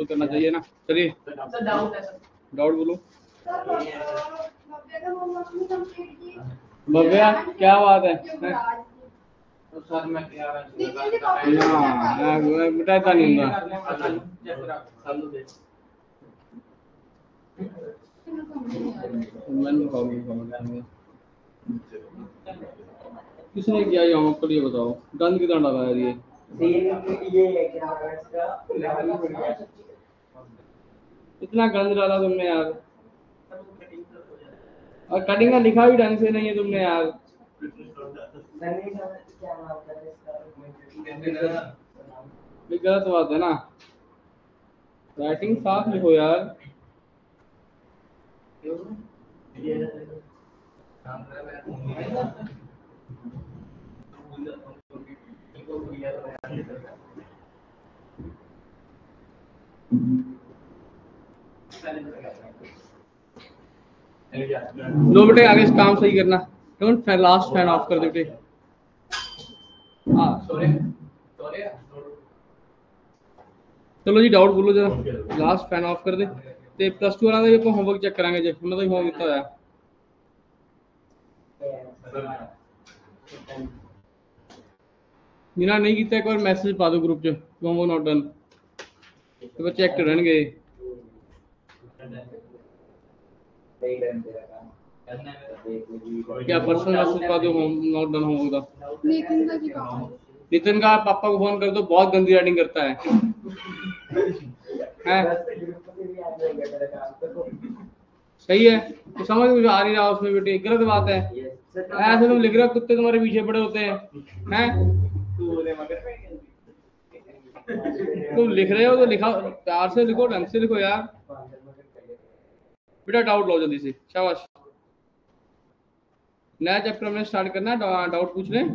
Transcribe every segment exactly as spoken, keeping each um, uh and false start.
करना चाहिए ना। चलिए डाउट है सर, डाउट बोलो। भव्या क्या बात है? तो सर मैं क्या हाँ मैं बेटा इतना नहीं होगा। मैंने कॉमेंट किसने किया ये होमवर्क, ये बताओ। गंद कितना डाला है ये? इतना गंद डाला तुमने यार, और कटिंग का लिखा भी ढंग से नहीं है तुमने यार। ये गलत बात है ना, राइटिंग साफ लिखो यार। लो बेटे आगे से काम सही करना। Don't fan, last fan off कर दे बेटे। हाँ चलो जी डाउट बोलो जरा, लास्ट फैन ऑफ कर दे ते प्लस टू वाला को होमवर्क चेक करांगे जी। मैं तो होमवर्क दिता है जिन्हें नहीं किया एक बार मैसेज पा दो ग्रुप च होमवर्क नॉट डन, तो बच्चे एक्टिव रहणगे। क्या पर्सनल मैसेज पा दो होम नॉट डन होमवर्क का। नितिन का जी पापा नितिन का पापा को फोन कर दो, बहुत गंदी राइटिंग करता है, है? सही है तो समझ मुझे आ नहीं रहा उसमें बेटे, गलत बात है। ऐसे तुम लिख रहे हो, कुत्ते तुम्हारे पीछे पड़े होते हैं, हैं? तुम लिख रहे हो तो लिखा प्यार से लिखो, ढंग से लिखो यार। बेटा डाउट लो जल्दी से, शाबाश। नया चैप्टर हमने स्टार्ट करना है, डाउट पूछ लें।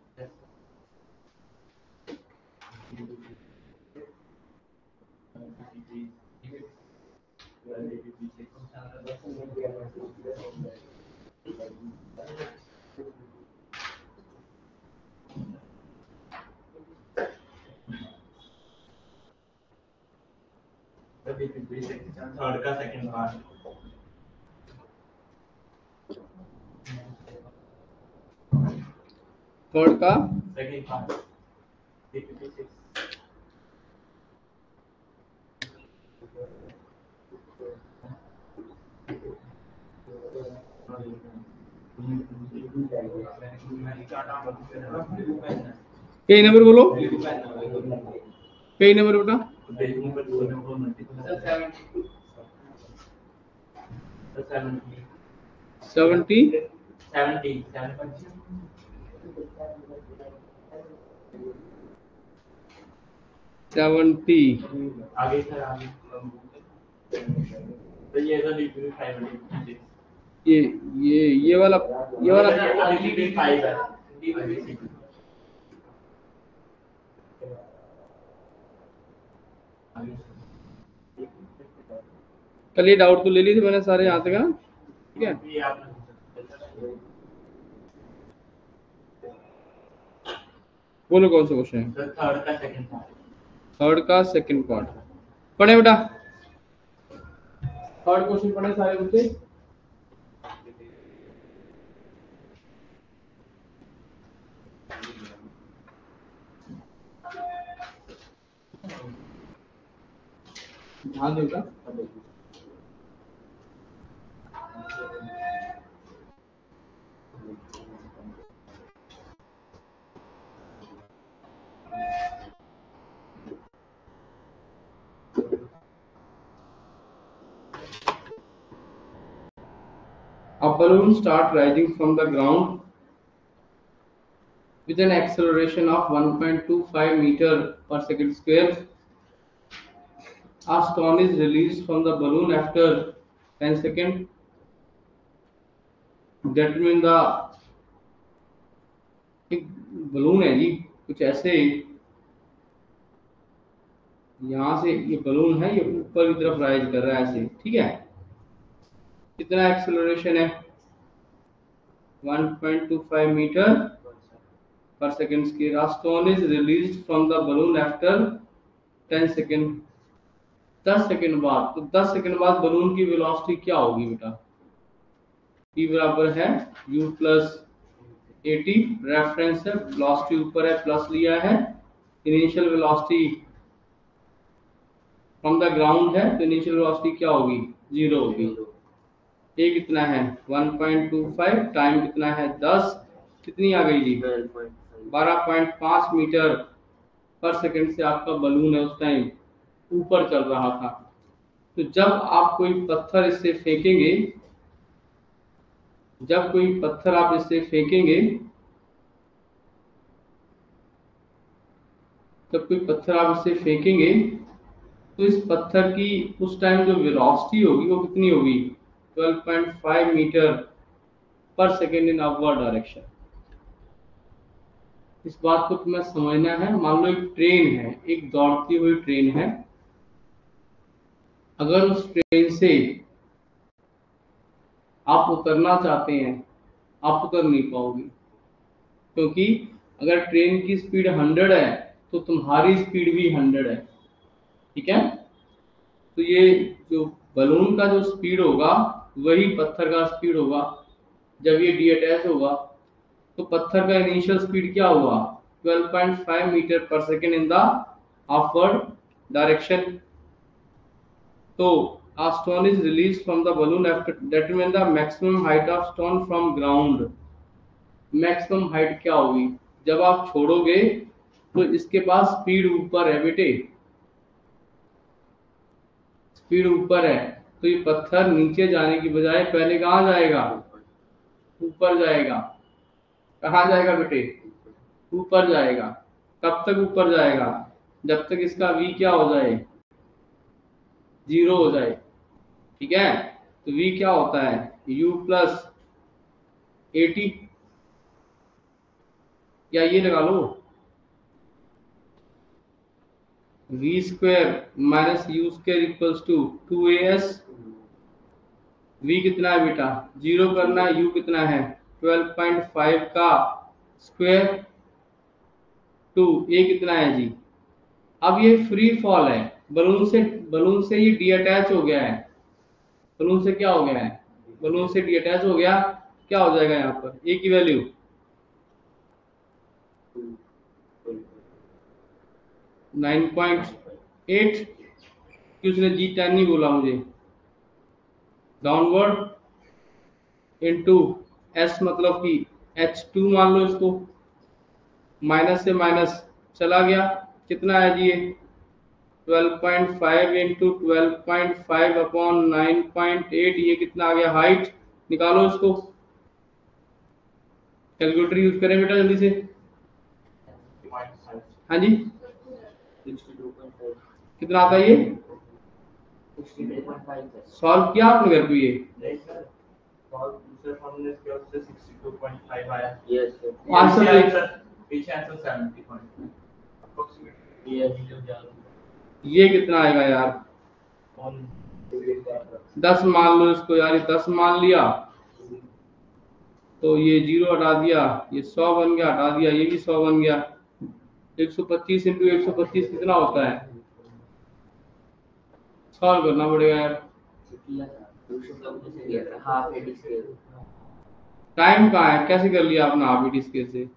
थर्ड का सेकंड पार्ट, थर्ड का सेकंड पार्ट कई नंबर बोलो, कई नंबर बेटा? सेवेंटी सेवेंटी आगे सर आगे तो ये तो लिखी फाइव है, ये ये ये वाला ये वाला फाइव है। कल ये डाउट तो ले ली थी मैंने सारे यहाँ तक है ना, ठीक है। ये आपने बोलो कौन सा क्वेश्चन है? थर्ड का सेकंड पार्ट, थर्ड का सेकंड पार्ट पढ़े बेटा। थर्ड क्वेश्चन पढ़े सारे बच्चे। ध्यान दो बेटा। A balloon start rising from the ground with an acceleration of one point two five meter per second square. A stone is released from the balloon after ten seconds. Determine the एक balloon है जी कुछ ऐसे, यहाँ से ये balloon है, ये ऊपर की तरफ राइज कर रहा है ऐसे, ठीक है। कितना एक्सेलरेशन है? one point two five metre पर second square. A stone is released from the balloon after ten seconds. दस सेकंड बाद, तो दस सेकंड बाद बलून की वेलोसिटी क्या होगी बेटा? p बराबर है u प्लस एटी, रेफरेंस है, वेलोसिटी ऊपर है, प्लस लिया है, initial velocity from the ground है, तो इनिशियल वेलोसिटी क्या होगी? जीरो होगी। ए कितना है? One point two five, time कितना है? दस, कितनी आ गई जी? बारह पॉइंट पाँच मीटर पर सेकंड से आपका बलून है उस टाइम ऊपर चल रहा था। तो जब आप कोई पत्थर इससे फेंकेंगे, जब कोई पत्थर आप इससे फेंकेंगे, जब कोई पत्थर आप इससे फेंकेंगे तो इस पत्थर की उस टाइम जो वेलोसिटी होगी वो कितनी होगी? ट्वेल्व पॉइंट फाइव मीटर पर सेकेंड इन अपवर्ड डायरेक्शन। इस बात को तुम्हें समझना है। मान लो एक ट्रेन है, एक दौड़ती हुई ट्रेन है, अगर उस ट्रेन से आप उतरना चाहते हैं, आप उतर नहीं पाओगे, क्योंकि अगर ट्रेन की स्पीड हंड्रेड है तो तुम्हारी स्पीड भी हंड्रेड है, ठीक है? तो ये जो बलून का जो स्पीड होगा वही पत्थर का स्पीड होगा। जब ये डीअटैच होगा तो पत्थर का इनिशियल स्पीड क्या हुआ? ट्वेल्व पॉइंट फाइव मीटर पर second in the upward direction. तो a stone is released from the balloon after determine the maximum height of stone from ground। Maximum height क्या होगी? जब आप छोड़ोगे तो इसके पास स्पीड ऊपर है बेटे, स्पीड ऊपर है, तो ये पत्थर नीचे जाने की बजाय पहले कहाँ जाएगा? ऊपर जाएगा। कहाँ जाएगा बेटे? ऊपर जाएगा। कब तक ऊपर जाएगा? जब तक इसका v क्या हो जाए? जीरो हो जाए, ठीक है? तो v क्या होता है? u प्लस एटी, या ये लगा लो v square minus u square equals to two a s. v कितना है बेटा? जीरो करना है। u कितना है? ट्वेल्व पॉइंट फाइव का स्क्वायर टू a कितना है जी? अब ये फ्री फॉल है, बलून से बलून से ये डीअटैच हो गया है। बलून से क्या हो गया है? बलून से डीअटैच हो गया। क्या हो जाएगा यहाँ पर? a की वैल्यू नाइन पॉइंट एट, कि उसने जी टेन नहीं बोला मुझे। डाउनवर्ड इनटू एस, मतलब कि एच टू मान लो इसको, माइनस से माइनस चला गया, कितना है जी? ये twelve point five into twelve point five upon nine point eight, ये कितना आ गया? हाइट निकालो इसको, कैलकुलेटर यूज करें बेटा जल्दी से। हाँ जी, कितना आता है ये? सॉल्व किया आपने घर पे ये? नहीं सर, और दूसरे हमने किया उससे सिक्सटी टू पॉइंट फाइव आया। Yes sir. आंसर आंसर पीछे आंसर सेवेंटी पॉइंट अप्रोक्सीमेटली। ये ये कितना आएगा यार? ऑन दस मान लो इसको यार, ये दस मान लिया तो ये जीरो हटा दिया, ये सौ बन गया, हटा दिया, ये भी सौ बन गया। एक सौ पच्चीस इंटू एक सौ पच्चीस कितना होता है? सॉल्व करना पड़ेगा यार। Half a t scale. टाइम कहाँ है? कैसे कर लिया आपने हाफ एटी स्केल से?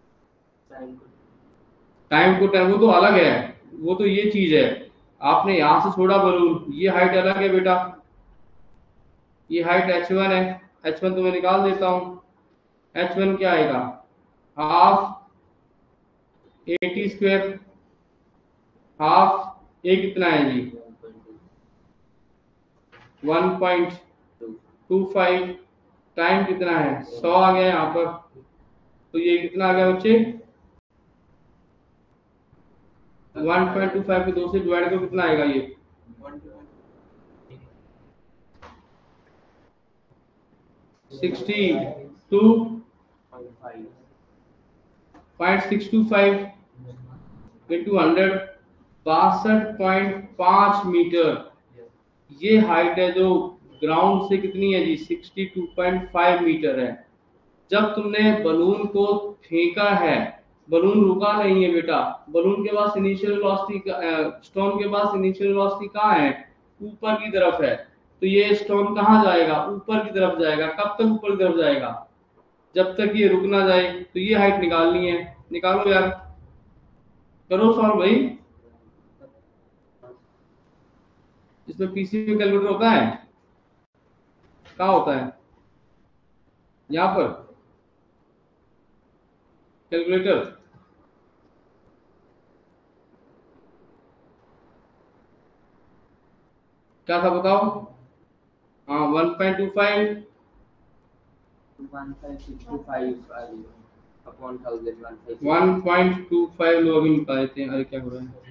टाइम को टाइम वो तो अलग है, वो तो ये चीज है। आपने यहाँ से छोड़ा बलून, ये हाइट अलग है बेटा, ये हाइट एच वन है। एच वन तो मैं निकाल देता हूँ। एच वन क्या आएगा? Half a t square, half a कितना है जी? One point two five, time कितना है? सौ आ गया यहाँ पर, तो ये कितना आ गया बच्चे? वन पॉइंट टू फाइव को दो से डिवाइड करो, कितना आएगा ये? Sixty two point six two five into hundred, बासठ पॉइंट पांच मीटर। ये हाइट है जो ग्राउंड से कितनी है जी? Sixty two point five metre है। जब तुमने बलून को फेंका है, बलून रुका नहीं है बेटा, बलून के पास इनिशियल वेलोसिटी, स्टोन के पास इनिशियल वेलोसिटी कहाँ है, ऊपर की तरफ है। तो ये स्टोन कहाँ जाएगा, ऊपर की तरफ जाएगा। कब तक ऊपर की तरफ जाएगा, जब तक ये रुक ना जाए। तो ये हाइट निकालनी है, निकालो यार, करो सॉल्व भाई। इसमें पीसी में कैलकुलेटर होता है, कहाँ होता है, यहाँ पर कैलकुलेटर। क्या था बताओ। हाँ one point two five one five six two five upon thousand one one point two five लोग अभी निकाले थे। अरे क्या हो रहा है,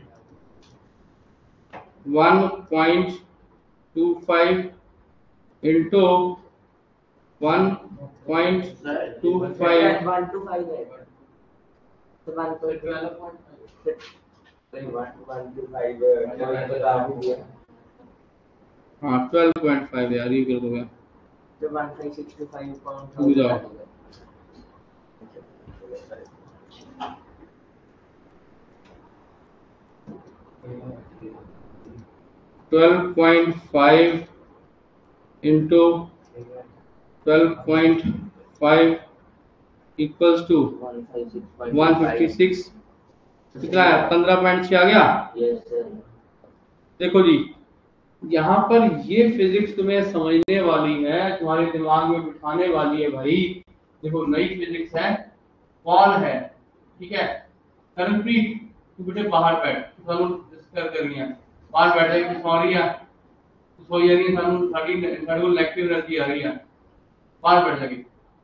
one point two five into one point two five one two five है तो वन तो point twelve point one two five हाँ ट्वेल्व पॉइंट फाइव यार, ये कर दोगे। तो one five six two five upon रुक जाओ। Twelve point five into twelve point five equals to one fifty six. कितना है, पंद्रह पॉइंट छह आ गया। Yes sir. देखो जी, यहाँ पर ये फिजिक्स तुम्हें समझने वाली है, तुम्हारे दिमाग में बिठाने वाली है भाई। देखो नई फिजिक्स है, कॉल है, ठीक है। करणप्रीत तू बेटे बाहर बैठ, सानू डिस्कस करनी है, बाहर बैठ जाए। सॉरी है सो यानी सानू साडी साडे को लेक्चर एनर्जी आ रही है, बाहर बैठ जाके।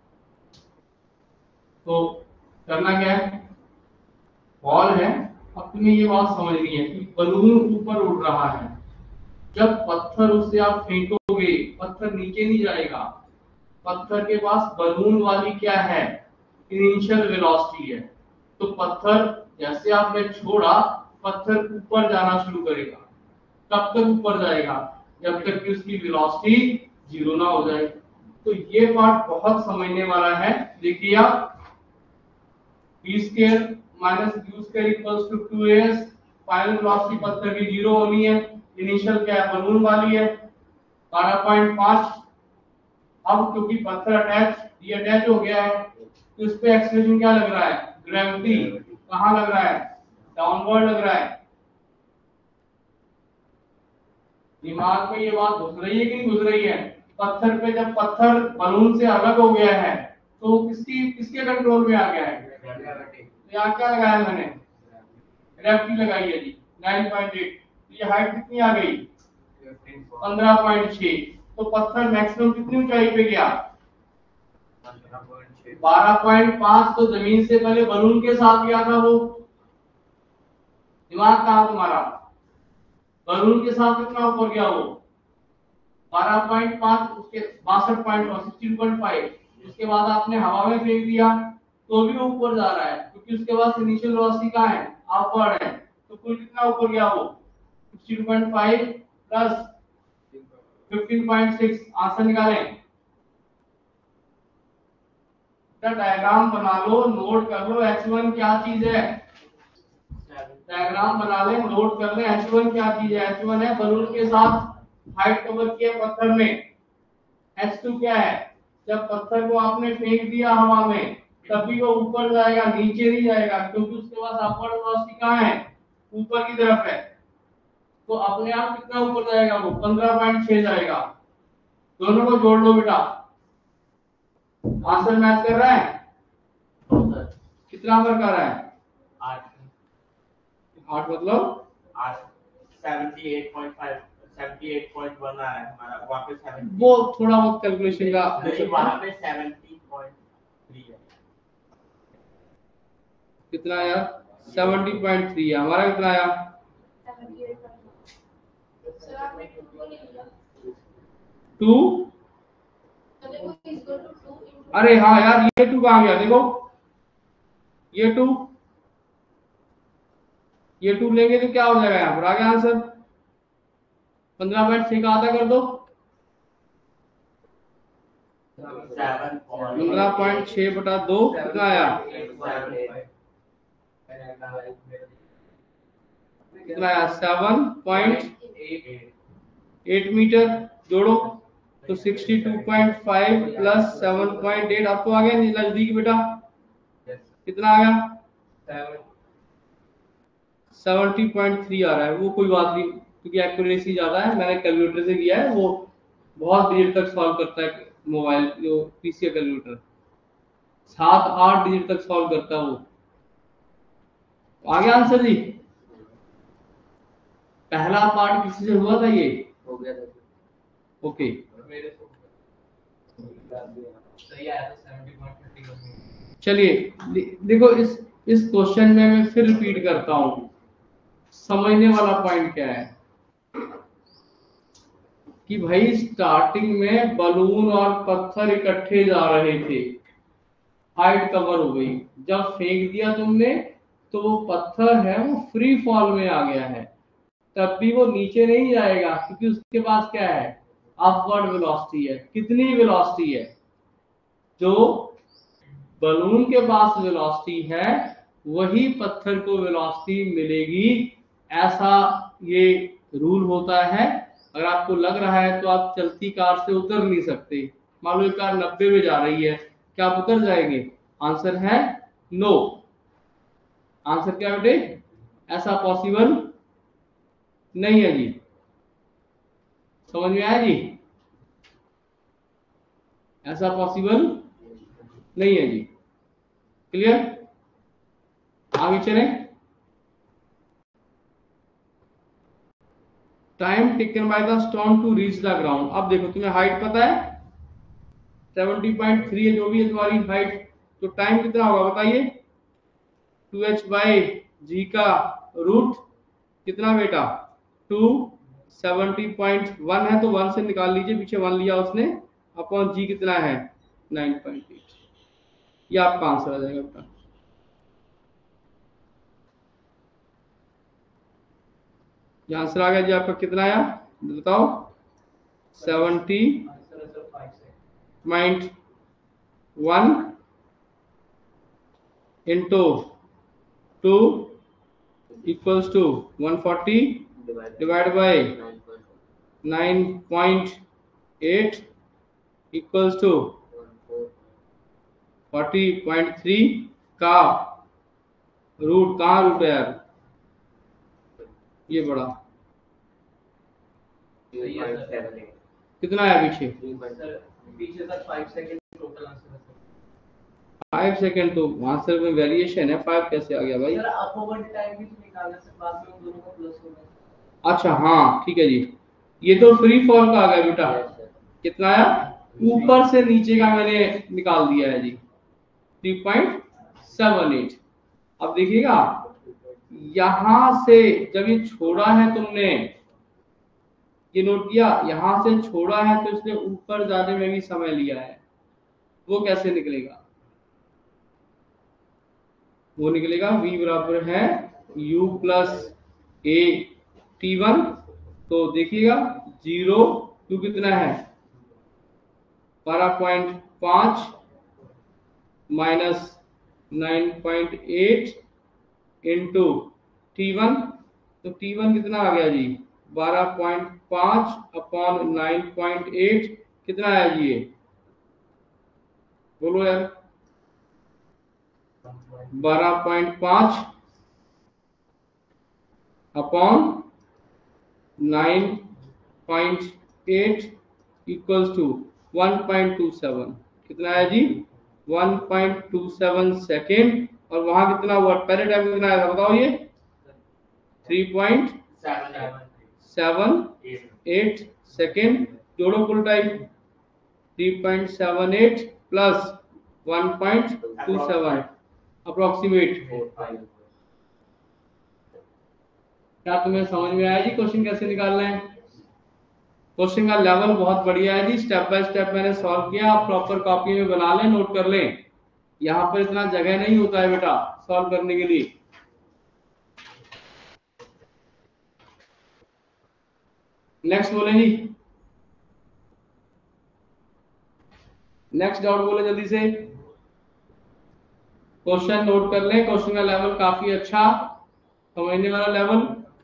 तो करना क्या है, कॉल है। अब तुम्हें ये बात समझनी है कि बलून ऊपर उड़ रहा है, जब पत्थर उससे आप फेंकोगे पत्थर नीचे नहीं जाएगा। पत्थर के पास बलून वाली क्या है, इनिशियल वेलोसिटी है। तो पत्थर जैसे आपने छोड़ा, पत्थर ऊपर जाना शुरू करेगा। कब तक ऊपर जाएगा, जब तक कि उसकी वेलोसिटी जीरो ना हो जाए। तो ये पार्ट बहुत समझने वाला है। देखिए आप, v square minus u square equals to two a s। Final velocity पत्थर की जीरो होनी है, इनिशियल क्या है, बलून वाली है बारह पॉइंट पाँच। अब क्योंकि पत्थर अटैच ये अटैच हो गया है, तो इस पे एक्सेलरेशन क्या लग रहा है, ग्रेविटी। कहाँ लग रहा है, डाउनवर्ड लग रहा है। दिमाग में ये बात घुस रही है कि नहीं घुस रही है। पत्थर पे जब पत्थर बलून से अलग हो गया है तो किसकी किसके कंट्रोल में आ गया है, तो यहाँ क्या लगाया मैंने, ग्रेविटी लगाई है जी नाइन पॉइंट एट। ये हाइट कितनी आ गई, पंद्रह पॉइंट छह। तो पत्थर मैक्सिमम कितनी ऊंचाई पे गया, बारह पॉइंट पाँच। तो जमीन से पहले बलून के साथ गया था वो। दिमाग कहाँ तुम्हारा, बलून के साथ कितना ऊपर गया वो, बारह पॉइंट पाँच। उसके बासठ पॉइंट सिक्सटीन पॉइंट फाइव। उसके बाद आपने हवा में फेंक दिया तो भी वो ऊपर जा रहा है, क्योंकि उसके पास इनिशियल वेलोसिटी कहाँ है, अपवर्ड है। तो कुल कितना ऊपर गया वो, sixteen point five plus fifteen point six. Answer निकालें। डायग्राम बना लो, नोट कर लो एच वन क्या चीज है। डायग्राम बना ले, नोट कर ले एच वन क्या चीज है। एच वन है बलून के साथ हाइट कवर किया पत्थर में। एच टू क्या है, जब पत्थर को आपने फेंक दिया हवा में तभी वो ऊपर जाएगा, नीचे नहीं जाएगा, क्योंकि उसके पास अपवर्ड वेलोसिटी कहाँ है, ऊपर की तरफ है। तो अपने आप कितना ऊपर जाएगा वो, पंद्रह पॉइंट छह जाएगा। दोनों को जोड़ लो बेटा, आंसर मैच कर रहा है। कितना फर्क आ रहा है, आठ आठ मतलब आठ seventy eight point five seventy eight point one आ रहा है हमारा, वहाँ पे सेवेंटी। वो थोड़ा बहुत कैलकुलेशन का नहीं, वहाँ पे सेवेंटी पॉइंट थ्री है। कितना आया, सेवेंटी पॉइंट थ्री है। हमारा कितना आया, सर आपने टू को ले लिया, टू। तो देखो is equal to two into. अरे हाँ यार, ये टू कहाँ गया, देखो ये टू, ये टू लेंगे तो क्या हो जाएगा, यहाँ पर आ गया आंसर। पंद्रह पॉइंट छह का आधा कर दो, पंद्रह पॉइंट छह बटा दो कितना आया, कितना आया seven point eight eight metre, जोड़ो तो sixty two point five plus seven point eight, आपको आ गया नजदीक बेटा, कितना आ गया सेवेंटी पॉइंट थ्री आ रहा है। वो कोई बात नहीं क्योंकि एक्यूरेसी ज्यादा है, मैंने कैलकुलेटर से किया है, वो बहुत डिजिट तक सॉल्व करता है मोबाइल जो पीसी कैलकुलेटर, सात आठ डिजिट तक सॉल्व करता है वो। आ गया आंसर जी? पहला पार्ट किसी से हुआ था ये? हो गया था ओके मेरे को सही आया था सेवेंटी पॉइंट थर्टी वन। चलिए दे- देखो इस इस क्वेश्चन में मैं फिर रिपीट करता हूँ, समझने वाला पॉइंट क्या है कि भाई स्टार्टिंग में बलून और पत्थर इकट्ठे जा रहे थे, हाइट कवर हो गई, जब फेंक दिया तुमने तो वो पत्थर है वो फ्री फॉल में आ गया है, तब भी वो नीचे नहीं जाएगा क्योंकि उसके पास क्या है, अपवर्ड वेलोसिटी है। कितनी वेलोसिटी है? जो बलून के पास वेलोसिटी है वही पत्थर को वेलोसिटी मिलेगी, ऐसा ये रूल होता है। अगर आपको लग रहा है तो आप चलती कार से उतर नहीं सकते, मान लो एक कार नब्बे में जा रही है, क्या आप उतर जाएंगे? आंसर है नो। आंसर क्या बेटे? ऐसा पॉसिबल नहीं है जी। समझ में आया जी? ऐसा पॉसिबल नहीं है जी। क्लियर? आगे चलें। Time taken by the stone to reach the ground. अब देखो तुम्हें हाइट पता है सेवेंटी पॉइंट थ्री है जो भी है तुम्हारी हाइट, तो टाइम कितना होगा बताइए? टू एच बाई जी का रूट कितना बेटा? टू सेवेंटी पॉइंट वन है तो वन से निकाल लीजिए, पीछे वन लिया उसने, अपॉन जी कितना है नाइन पॉइंट एट। ये आपका आंसर आ जाएगा बेटा। ये आंसर आ गया जी आपका। कितना आया बताओ? Seventy point one into two equals to one forty divide by nine point eight equals to forty point three का रूट, कहाँ रूट है यार? ये बड़ा कितना है पीछे? पीछे तक फाइव सेकंड टोटल आंसर है फाइव सेकेंड, तो आंसर में वेरिएशन है, फाइव कैसे आ गया भाई? सर। आप ओवर टाइम भी तो निकालना सर, बाद में उन दोनों का प्लस होगा। अच्छा हाँ ठीक है जी, ये तो फ्री फॉल का आ गया बेटा। कितना आया? ऊपर से नीचे का मैंने निकाल दिया है जी, थ्री पॉइंट सेवन एट। अब देखिएगा यहां से जब ये छोड़ा है तुमने, ये नोट किया, यहां से छोड़ा है तो इसने ऊपर जाने में भी समय लिया है, वो कैसे निकलेगा? वो निकलेगा v बराबर है u plus a t one. तो देखिएगा जीरो, u कितना है बारह पॉइंट पांच minus nine point eight into t one, तो टी वन कितना आ गया जी बारह पॉइंट पांच अपॉन नाइन पॉइंट एट, कितना आया जी ये? बोलो यार। बारह पॉइंट पांच upon nine point eight equals to one point two seven, कितना है जी one point two seven second. और वहां कितना हुआ पहले टाइम कितना आया था बताओ? ये three point seven eight second, जोड़ो full time, three point seven eight plus one point two seven approximate. क्या तुम्हें समझ में आया जी क्वेश्चन कैसे निकालना है? क्वेश्चन का लेवल बहुत बढ़िया है जी, स्टेप बाय स्टेप मैंने सॉल्व किया, आप प्रॉपर कॉपी में बना लें, नोट कर लें। यहाँ पर इतना जगह नहीं होता है बेटा सॉल्व करने के लिए। नेक्स्ट बोले जी, नेक्स्ट डाउट बोले जल्दी से। क्वेश्चन नोट कर लें, क्वेश्चन का लेवल काफी अच्छा समझने वाला लेवल।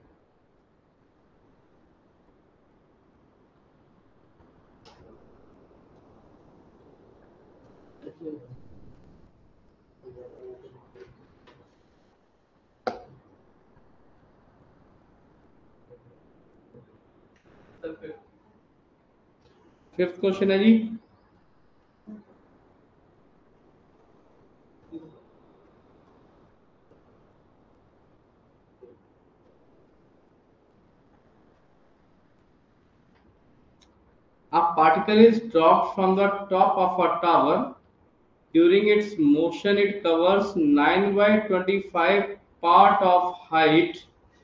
फिफ्थ क्वेश्चन है जी, a particle is dropped from the top of a tower. During its motion, it covers nine by twenty-five part of height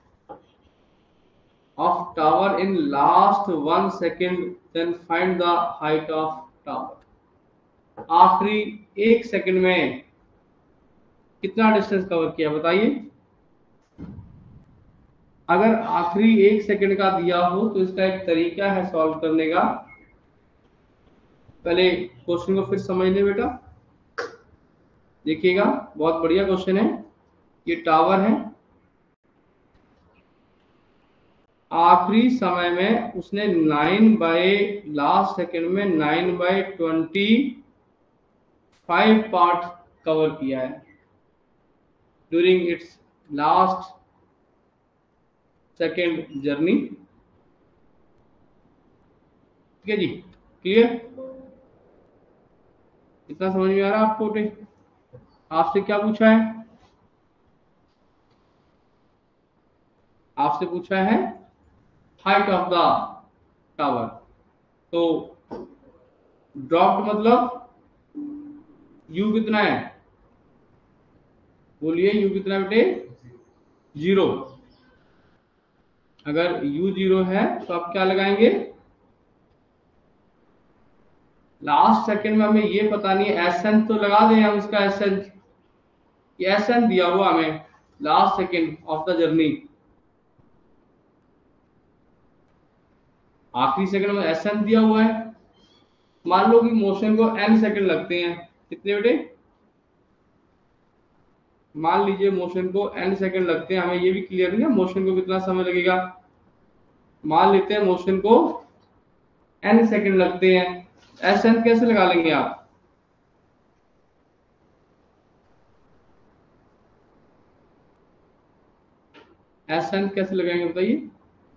of tower in last one second. Then find the height of tower. आखिरी एक second में कितना distance cover किया बताइए। अगर आखिरी एक second का दिया हो तो इसका एक तरीका है सॉल्व करने का। पहले क्वेश्चन को फिर समझ ले बेटा, देखिएगा बहुत बढ़िया क्वेश्चन है। ये टावर है, आखिरी समय में उसने नाइन बाय लास्ट सेकंड में nine by twenty five part cover किया है during its last second journey. ठीक है जी, क्लियर? इतना समझ में आ रहा है आपको? आपसे क्या पूछा है? आपसे पूछा है हाइट ऑफ द टावर। तो ड्रॉप्ड मतलब यू कितना है? बोलिए यू कितना बेटे? जीरो। अगर u जीरो है तो आप क्या लगाएंगे? लास्ट सेकंड में हमें ये पता नहीं है, एस एन तो लगा दें हम इसका। एस एन एस एन दिया हुआ हमें last second of the journey. आखिरी सेकंड में एस एन दिया हुआ है। मान लो कि मोशन को एन सेकंड लगते हैं। कितने बेटे? मान लीजिए मोशन को एन सेकंड लगते हैं, हमें ये भी क्लियर नहीं है मोशन को कितना समय लगेगा। मान लेते हैं मोशन को एन सेकंड लगते हैं, एस एन कैसे लगा लेंगे आप? एस एन कैसे लगाएंगे बताइए?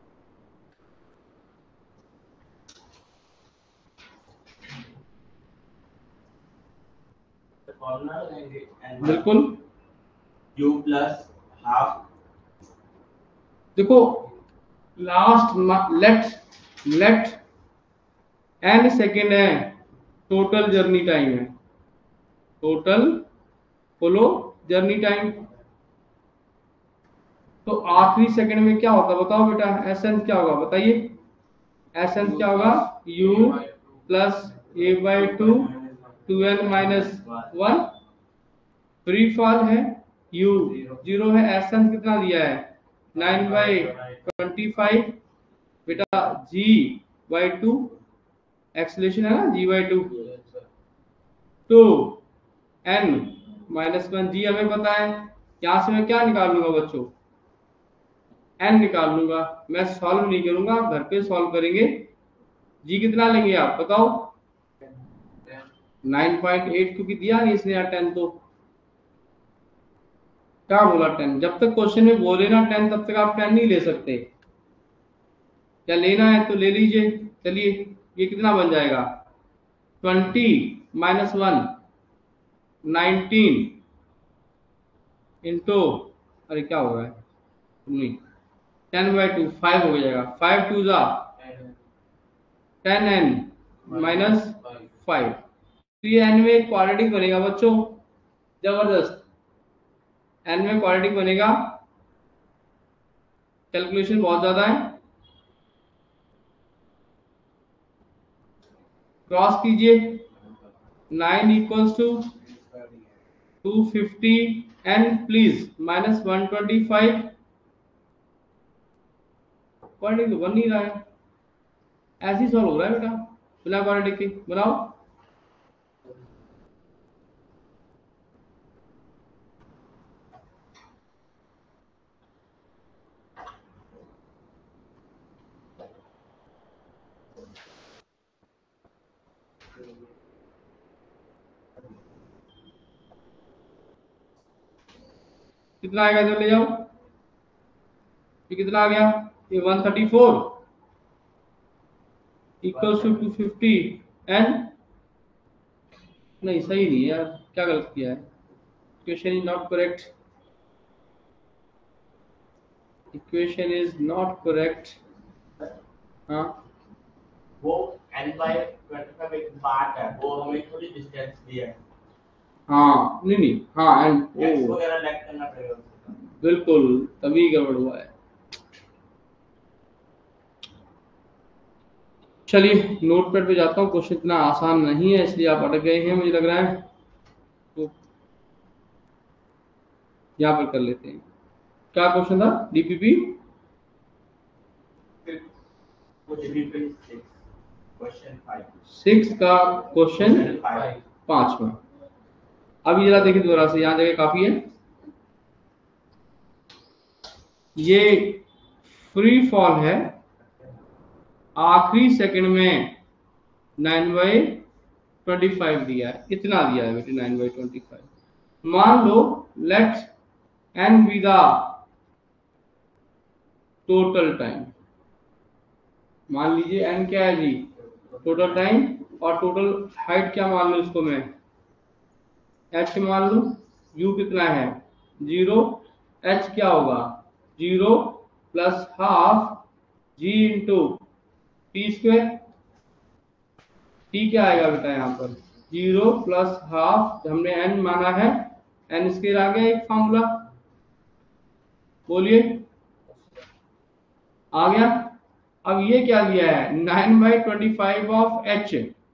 बिल्कुल, u प्लस हाफ। देखो last left left n second है, टोटल जर्नी टाइम है, टोटल फॉलो जर्नी टाइम। तो आखिरी सेकंड में क्या होता है बताओ बेटा? एसेंस क्या होगा बताइए? एसेंस क्या होगा? u plus a by two two n minus one. Free fall है, u जीरो है, एसेंस कितना दिया है? नाइन बाई ट्वेंटी फाइव बेटा, g बाई टू एक्सलेशन है ना, g by two two n minus one. जी हमें पता है, यहां से मैं क्या निकाल लूंगा बच्चों? एन निकाल लूंगा। मैं सॉल्व नहीं करूंगा, घर पे सॉल्व करेंगे। जी कितना लेंगे आप बताओ? नाइन पॉइंट एट, क्योंकि दिया नहीं इसने यार टेन। तो क्या बोला टेन? जब तक क्वेश्चन में बोले ना टेन तब तक आप टेन नहीं ले सकते। क्या लेना है तो ले लीजिए। चलिए ये कितना बन जाएगा? Twenty minus one nineteen into, अरे क्या हो रहा है नहीं, टेन बाई टू फाइव हो जाएगा। फाइव टू जा टेन एन माइनस फाइव। तो ये एन में एक क्वाड्रेटिक बनेगा बच्चों, जबरदस्त। एन में क्वाड्रेटिक बनेगा, कैलकुलेशन बहुत ज्यादा है। क्रॉस कीजिए, nine equals to two fifty n please minus one twenty five. Quadratic तो बन नहीं रहा है, ऐसे ही सॉल्व हो रहा है बेटा बिना क्वाड्रेटिक के। बनाओ। कितना आएगा इधर ले जाओ, ये कितना आ गया, ये one thirty four equals to two fifty and नहीं सही नहीं है यार, क्या गलत किया है, equation is not correct, equation is not correct. हाँ वो n बाय ट्वेंटी फाइव एक पार्ट है, वो हमें थोड़ी डिस्टेंस दिया है, हाँ नहीं नहीं हाँ एंड x ओ वगैरह लेग करना पड़ेगा उसका। बिल्कुल तभी गड़बड़ हुआ है। चलिए नोटपैड पे जाता हूँ, क्वेश्चन इतना आसान नहीं है इसलिए आप अटक गए हैं मुझे लग रहा है, तो यहाँ पर कर लेते हैं। क्या क्वेश्चन था, डीपीपी वो डीपीपी क्वेश्चन फाइव सिक्स का क्वेश्चन फाइव पांचवा। अभी जरा देखिए दोबारा से, यहाँ जगह काफी है। ये फ्री फॉल है, आखिरी सेकंड में नाइन बाई ट्वेंटी फाइव दिया है, इतना दिया है बेटे नाइन बाई ट्वेंटी फाइव। मान लो let n be the total time, मान लीजिए एन क्या है जी, टोटल टाइम, और टोटल हाइट क्या मान लो इसको मैं, एच मान लो, यू कितना है जीरो, एच क्या होगा zero plus half g into t square, t क्या आएगा बेटा यहाँ पर जीरो प्लस हाफ, हमने एन माना है, एन स्क्वायर आ गया एक फॉर्मूला, बोलिए आ गया। अब ये क्या दिया है nine by twenty five of h,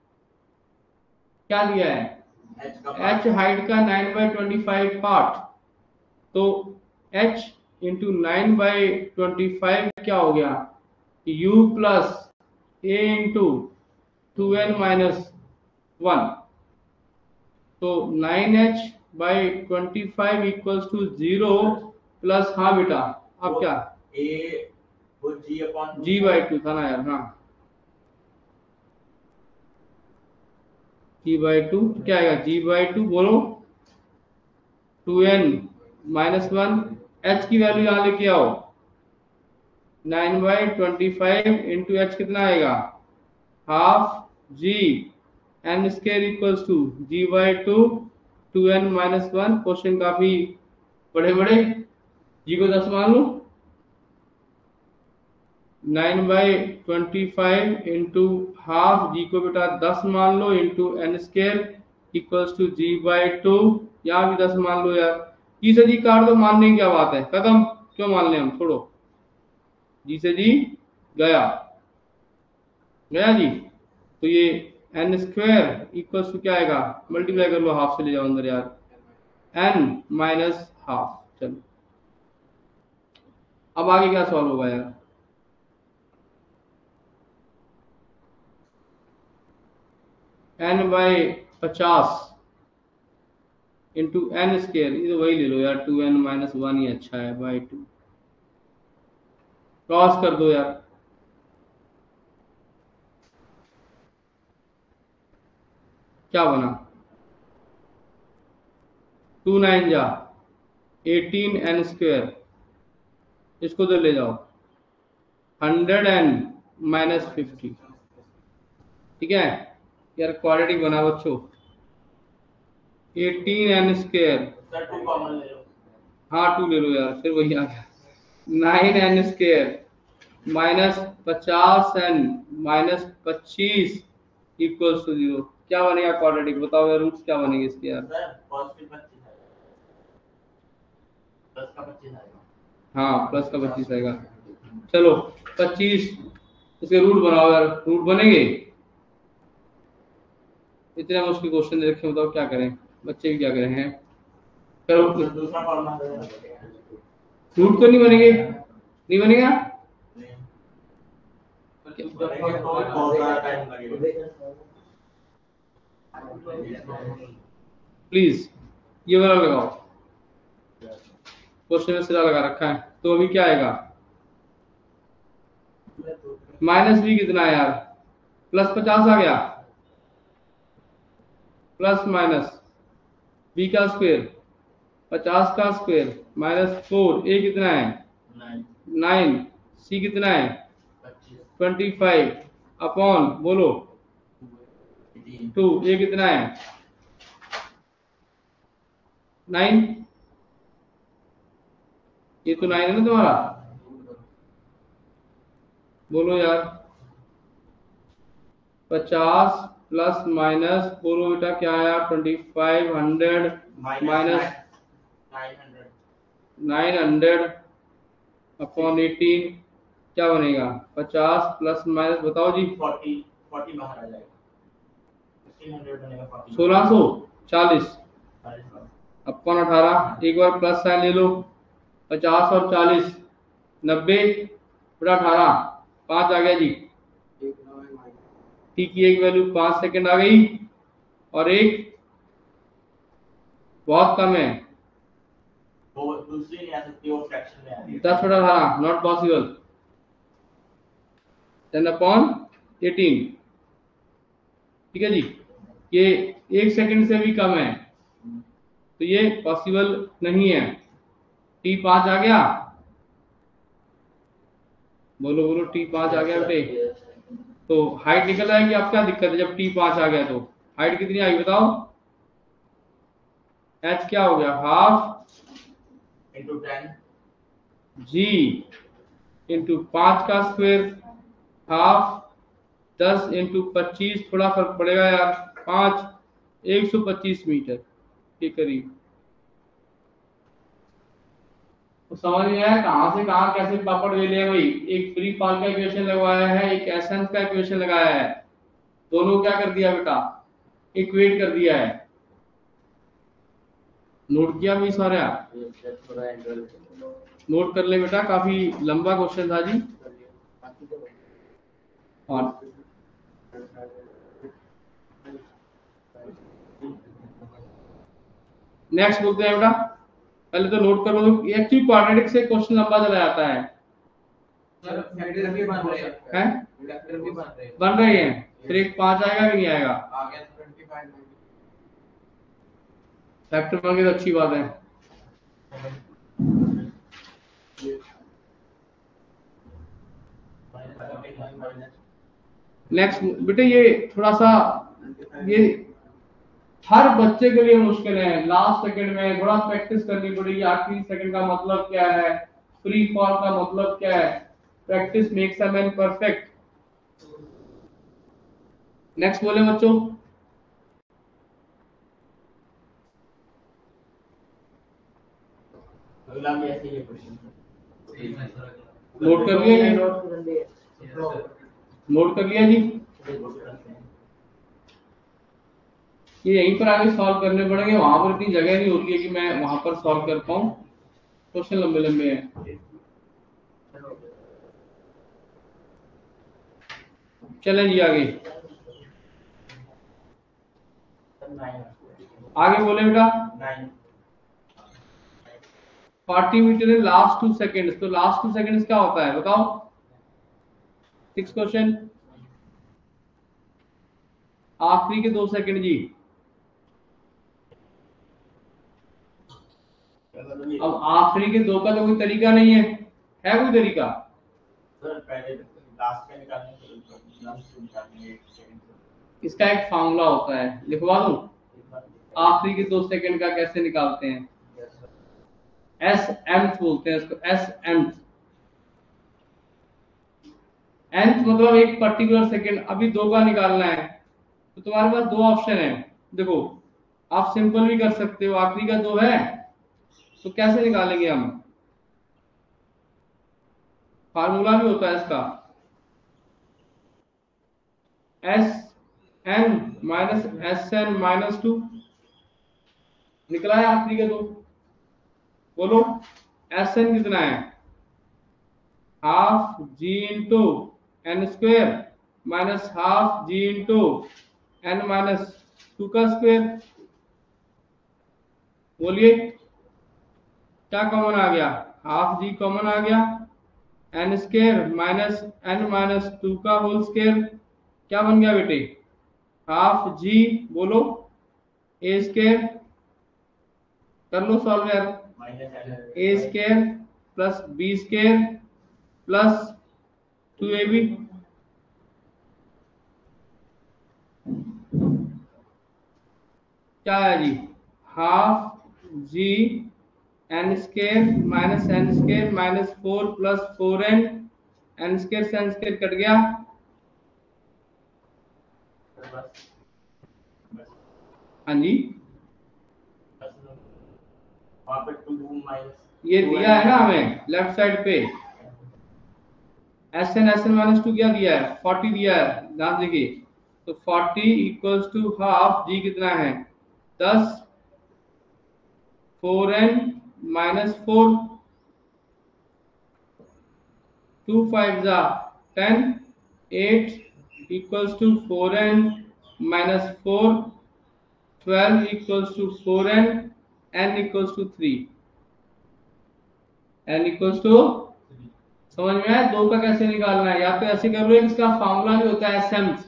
क्या दिया है h का एच हाइट का nine by twenty five part, तो h into nine by twenty five क्या हो गया u plus a into two n minus one, तो nine h by twenty five equals to zero plus, हाँ बेटा अब क्या a वो g upon g by two था ना यार, हाँ g बाई टू क्या आएगा g बाई टू बोलो to n minus one, H की वैल्यू यहाँ लेके आओ, nine by twenty five into H कितना आएगा half g N square equals to ji by two two n minus one. Question काफी बड़े बड़े, जी को दस मान लो, nine by twenty five into half, जी को बेटा दस मान लो, into n square equals to ji by two, यहाँ भी दस मान लो यार, जी से जी काट दो, मानने की क्या बात है, खत्म, क्यों मान ले हम, छोड़ो, जी से जी गया गया जी, तो ये एन स्क्वायर इक्वल्स टू क्या आएगा, मल्टीप्लाई कर लो, हाफ से ले जाओ अंदर यार, एन माइनस हाफ। चलो अब आगे क्या सॉल्व होगा यार, एन बाई पचास इंटू एन स्केयर, ये तो वही ले लो यार, टू एन माइनस वन ही अच्छा है, बाई टू, क्रॉस कर दो यार, क्या बना टू नाइन जा एटीन एन स्क्वायर, इसको तो ले जाओ हंड्रेड एन माइनस फिफ्टी, ठीक है यार, क्वाड्रेटिक बना बच्चों, eighteen n square, sir two common ले लो, हाँ टू ले लो यार, फिर वही आ गया, नाइन एन स्क्वायर माइनस पचास एन माइनस पच्चीस इक्वल्स टू जीरो, क्या बनेगा क्वाड्रेटिक, बताओ यार, रूट्स क्या बनेंगे इसके यार, सर पॉजिटिव पच्चीस आएगा, प्लस का पच्चीस आएगा, हाँ प्लस का पच्चीस आएगा, चलो पच्चीस, इसके रूट बनाओ यार, रूट बनेंगे, इतने मुश्किल क्वेश्चन दे रखे, बताओ क्या करें, बच्चे भी क्या करें हैं, करो, तो दूसरा फॉर्मूला रूट तो नहीं बनेंगे, नहीं बनेगा, बनेंगे तो बहुत ज़्यादा टाइम लगेगा, प्लीज ये वाला लगाओ, क्वेश्चन में सिरा लगा रखा है, तो अभी क्या आएगा, माइनस बी कितना है यार, प्लस पचास आ गया, प्लस माइनस बी का स्क्वायर, पचास का स्क्वायर माइनस फोर, ए कितना है नाइन नाइन, सी कितना है पच्चीस ट्वेंटी फाइव अपॉन बोलो एटीन टू, ए कितना है नाइन, ये तो नाइन है ना तुम्हारा, बोलो यार पचास प्लस माइनस बोलो बेटा क्या आया twenty five hundred minus nine hundred nine hundred upon eighteen क्या बनेगा पचास प्लस माइनस बताओ जी फोर्टी फोर्टी बाहर आ जाएगा फिफ्टीन हंड्रेड बनेगा फोर्टी सोलह सौ चालीस अपॉन अठारह, एक बार प्लस साइन ले लो, पचास और चालीस नब्बे बटा अठारह, पाँच आ गया जी, टी की एक वैल्यू पाँच सेकंड आ गई और एक बहुत कम है वो दूसरी नहीं आ सकती, वो फ्रैक्शन में आ रही है दस बटा अठारह not possible, ten upon eighteen, ठीक है जी, ये एक सेकंड से भी कम है तो ये पॉसिबल नहीं है। टी पाँच आ गया, बोलो बोलो टी पाँच आ गया बेटे, तो हाइट निकल आएगी, आप क्या दिक्कत है जब टी पाँच आ गया तो हाइट कितनी आई बताओ, एच क्या हो गया half into ten g into पाँच का स्क्वायर हाफ दस इंटू पच्चीस, थोड़ा फर्क पड़ेगा यार, पाँच एक सौ पच्चीस मीटर के करीब। तो समझ में आया कहां से कहां कैसे पापड़ बेले हैं भाई, एक फ्री फॉल का इक्वेशन लगवाया है, एक एसेंस का इक्वेशन लगाया है, दोनों क्या कर दिया बेटा इक्वेट कर दिया है, नोट किया भी सारा, नोट कर ले बेटा, काफी लंबा क्वेश्चन था जी। और नेक्स्ट बोलते हैं बेटा, पहले तो नोट करो, एक्चुअली क्वाड्रेटिक से क्वेश्चन लंबा चला जाता है, सर फैक्टर भी बन रहे हैं हैं फैक्टर भी बन रहे हैं बन रहे हैं, फिर एक पांच आएगा कि नहीं आएगा, आ गया पच्चीस फैक्टर बन गए तो अच्छी बात है। नेक्स्ट बेटे ये थोड़ा सा ये हर बच्चे के लिए मुश्किल है, लास्ट सेकंड में थोड़ा प्रैक्टिस करनी पड़ेगी, आखिरी सेकंड का मतलब क्या है, फ्री फॉल का मतलब क्या है, practice makes a man perfect. Next बोले बच्चों, अगला भी ऐसे ही क्वेश्चन नोट कर लिया जी, नोट कर लिया जी, ये यहीं पर आगे सॉल्व करने पड़ेंगे, वहां पर इतनी जगह नहीं होती है कि मैं वहां पर सॉल्व कर पाऊं, क्वेश्चन लंबे लंबे हैं। चले जी आगे, आगे बोले बेटा nine forty metre in last two seconds, तो लास्ट टू सेकंड्स क्या होता है बताओ, सिक्स क्वेश्चन, आखिरी के दो सेकंड जी, अब आखिरी के दो का तो कोई तरीका नहीं है, है कोई तरीका, सर पहले लास्ट में निकालने के लिए लास्ट में निकालने एक सेकंड इसका एक फार्मूला होता है, लिखवा दूं, आखिरी के दो सेकंड का कैसे निकालते हैं, एस एम्थ बोलते हैं इसको, एस एम्थ, एंथ मतलब एक पर्टिकुलर सेकंड, अभी दो का निकालना है तो तुम्हारे पास दो ऑप्शन है, देखो आप सिंपल भी कर सकते हो, आखिरी का दो है तो कैसे निकालेंगे हम, फार्मूला भी होता है इसका, s n minus s n minus two, निकला है आखिरी का दो, बोलो एस एन कितना है, half g into n square minus half g into n minus two का स्क्वेयर, बोलिए क्या कॉमन आ गया, हाफ जी कॉमन आ गया, n square minus n minus two का होल स्क्वेयर क्या बन गया बेटे, हाफ जी बोलो ए स्क्वेयर, कर लो सॉल्व यार, minus a square plus b square plus two a b. क्या है जी? Half g n square minus n square minus four plus four n, n square से एन स्क्वायर कट गया। बस बस हाँ जी, बस वहाँ पे टू माइनस ये दिया है ना हमें लेफ्ट साइड पे, s n s n minus two क्या दिया है? फोर्टी दिया है, ध्यान देखिए। तो forty equals to half g कितना है? दस, four n minus four, two five जा ten, eight equals to four n minus four, twelve equals to four n, n equals to three, n equals to, समझ में आया? दो का कैसे निकालना है? या तो ऐसे कर लो, इसका फॉर्मूला भी होता है एस एम,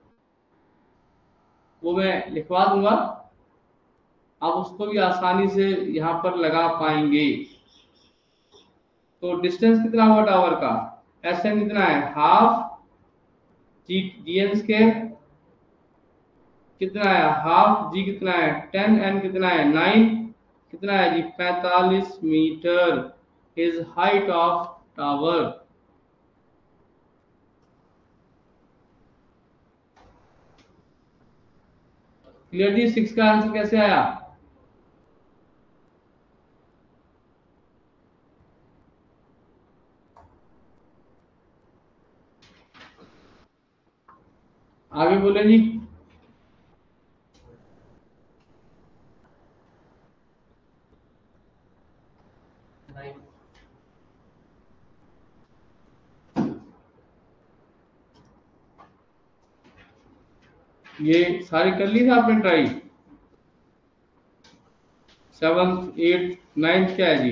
वो मैं लिखवा दूंगा, आप उसको भी आसानी से यहाँ पर लगा पाएंगे। तो डिस्टेंस कितना हुआ टावर का? एस एम कितना है? Half g g n square कितना है? हाफ जी कितना है? टेन, एन कितना है? नाइन, कितना है जी? पैंतालीस metre is height of tower. Clear जी? सिक्स का आंसर कैसे आया? आगे बोले जी। नाइन ये सारी कर ली थी आपने ट्राई? सेवंथ, एट, नाइन्थ क्या है जी?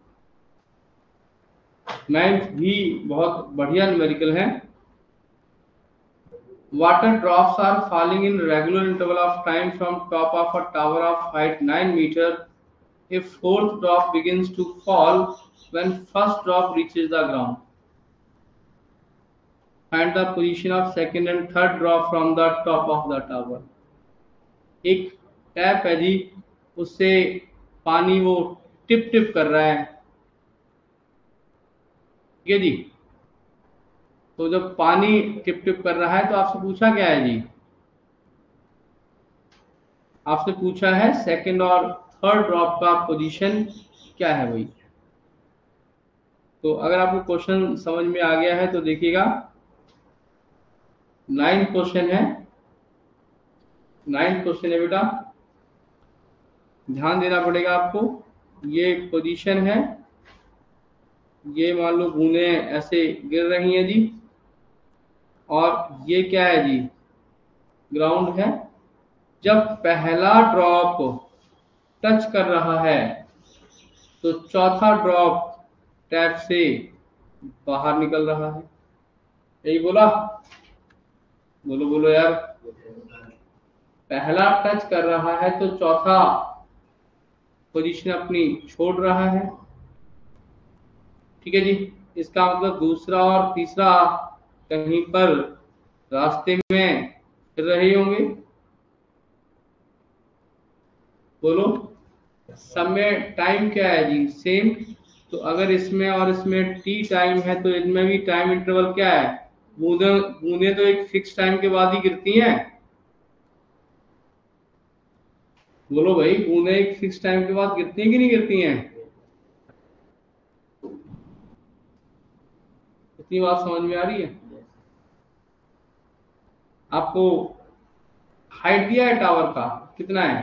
नाइन्थ भी बहुत बढ़िया न्यूमेरिकल है। Water drops are falling in regular interval of time from top of a tower of height nine meter. A fourth drop begins to fall when first drop reaches the ground. Find the position of second and third drop from the top of the tower. एक tap है जी, उससे पानी वो tip tip कर रहा है, ठीक है जी। तो जब पानी टिप टिप कर रहा है तो आपसे पूछा क्या है जी? आपसे पूछा है सेकंड और थर्ड ड्रॉप का पोजीशन क्या है भाई। तो अगर आपको क्वेश्चन समझ में आ गया है तो देखिएगा, नाइन्थ क्वेश्चन है, नाइन्थ क्वेश्चन है बेटा, ध्यान देना पड़ेगा आपको। ये पोजीशन है, ये मान लो बूंदे ऐसे गिर रही हैं जी, और ये क्या है जी? ग्राउंड है। जब पहला ड्रॉप टच कर रहा है तो चौथा ड्रॉप टैप से बाहर निकल रहा है। यही बोला? बोलो बोलो यार। पहला टच कर रहा है तो चौथा पोजीशन अपनी छोड़ रहा है, ठीक है जी। इसका मतलब दूसरा और तीसरा कहीं पर रास्ते में फिर रहे होंगे। बोलो, समय टाइम क्या है जी? सेम। तो अगर इसमें और इसमें टी टाइम है तो इनमें भी टाइम इंटरवल क्या है? बूंदे बूंदे तो एक फिक्स टाइम के बाद ही गिरती हैं। बोलो भाई, बूंदे एक फिक्स टाइम के बाद गिरती हैं कि नहीं गिरती हैं? इतनी बात समझ में आ रही है आपको? हाइट दिया है टावर का, कितना है?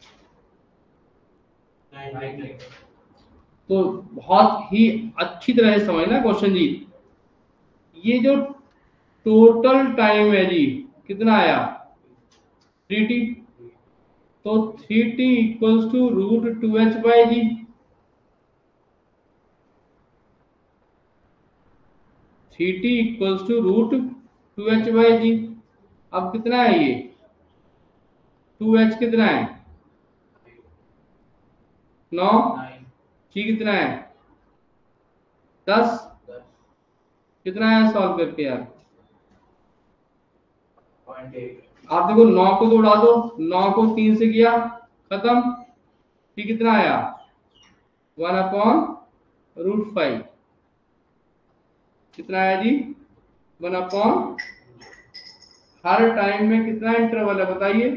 नाइन तो बहुत ही अच्छी तरह से समझना क्वेश्चन जी। ये जो टोटल टाइम है जी, कितना आया? Three t. तो three t equals to root two h by g. Three t equals to root two h by g. अब कितना है ये? टू एच कितना है? नौ। नाइन टी कितना है दस, कितना है सॉल्व करके यार पॉइंट एट। आप देखो नौ को तो उड़ा दो, नौ को तीन से किया खत्म, टी कितना आया वन अपॉन रूट फाइव, कितना आया जी वन अपॉन, हर टाइम में कितना इंटरवल है बताइए,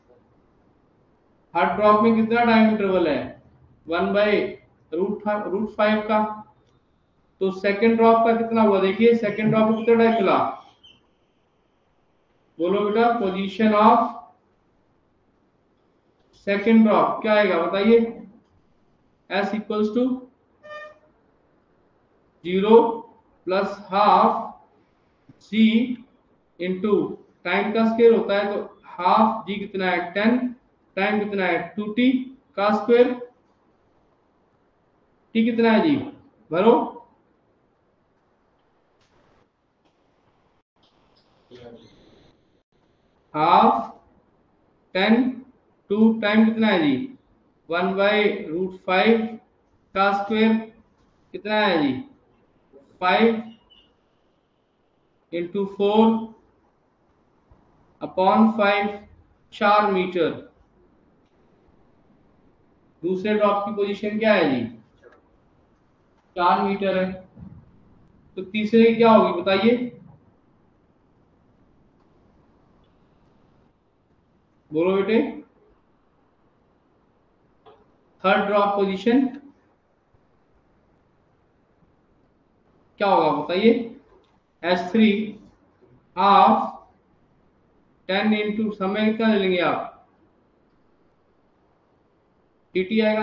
हर ड्रॉप में कितना टाइम इंटरवल है one by root root five का। तो सेकंड ड्रॉप का कितना हुआ देखिए, सेकंड ड्रॉप को कितना टाइम मिला, बोलो बेटा पोजीशन ऑफ सेकंड ड्रॉप क्या आएगा बताइए, s equals to zero plus half g into time का स्क्वायर होता है तो हाफ जी कितना है टेन, टाइम कितना है टू टी का स्क्वायर, टी कितना है जी भरो, हाफ टेन टू टाइम कितना है जी वन बाई रूट फाइव का स्क्वायर कितना है जी five into four upon five, चार मीटर। दूसरे ड्रॉप की पोजीशन क्या है जी चार मीटर है, तो तीसरे की क्या होगी बताइए, बोलो बेटे थर्ड ड्रॉप पोजीशन क्या होगा बताइए, s three half ten into समय कितना ले लेंगे आप, टी आएगा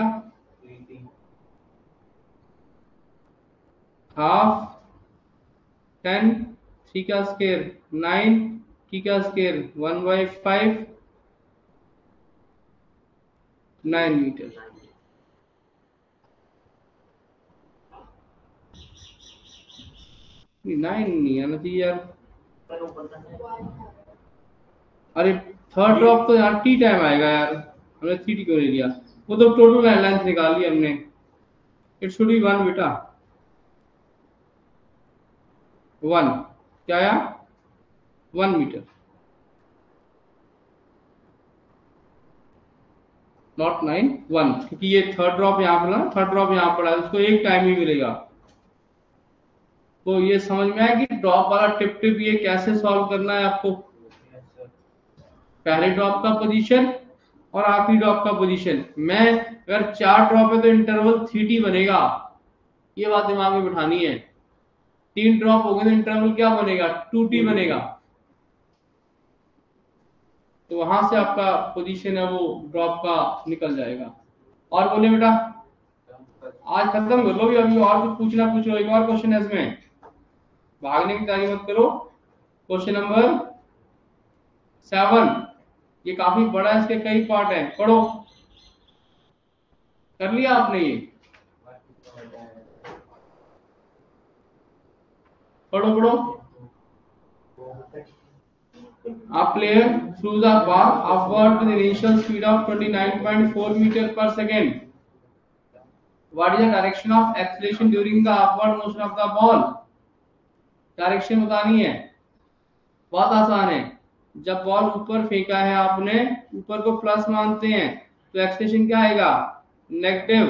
हाफ टेन थ्री का स्केयर नाइन की का square one by five nine metre. Nine नहीं आना चाहिए यार, अरे थर्ड ड्रॉप तो यार टी टाइम आएगा यार, हमने थ्री टी क्यों ले लिया, वो तो टोटल लेंथ निकाल ली हमने, इट शुड बी वन बेटा, वन क्या आया one metre, not nine one, क्योंकि ये थर्ड ड्रॉप यहाँ पर ना, थर्ड ड्रॉप यहाँ पर है उसको एक टाइम ही मिलेगा। तो ये समझ में आया कि ड्रॉप वाला टिप टिप ये कैसे सॉल्व करना है आपको, पहले ड्रॉप का पोजीशन और आखिरी ड्रॉप का पोजीशन, मैं अगर चार ड्रॉप है तो इंटरवल थ्री टी बनेगा, ये बात दिमाग में बिठानी है, तीन ड्रॉप हो गए तो इंटरवल क्या बनेगा टू टी बनेगा, तो वहां से आपका पोजीशन है वो ड्रॉप का निकल जाएगा। और बोले बेटा आज खत्म कर लो भी, अभी और कुछ पूछना पूछो, एक और क्वेश्चन है इसमें, भागने की तैयारी मत करो। क्वेश्चन नंबर सेवन, ये काफी बड़ा है, इसके कई पार्ट हैं, पढ़ो, कर लिया आपने ये, पढ़ो पढ़ो। A player throws a ball upward with initial speed of twenty-nine point four meter per second. What is the direction of acceleration during the upward motion of the ball? Direction बतानी है, बहुत आसान है, जब बॉल ऊपर फेंका है आपने, ऊपर को प्लस मानते हैं तो एक्सेलरेशन क्या आएगा नेगेटिव,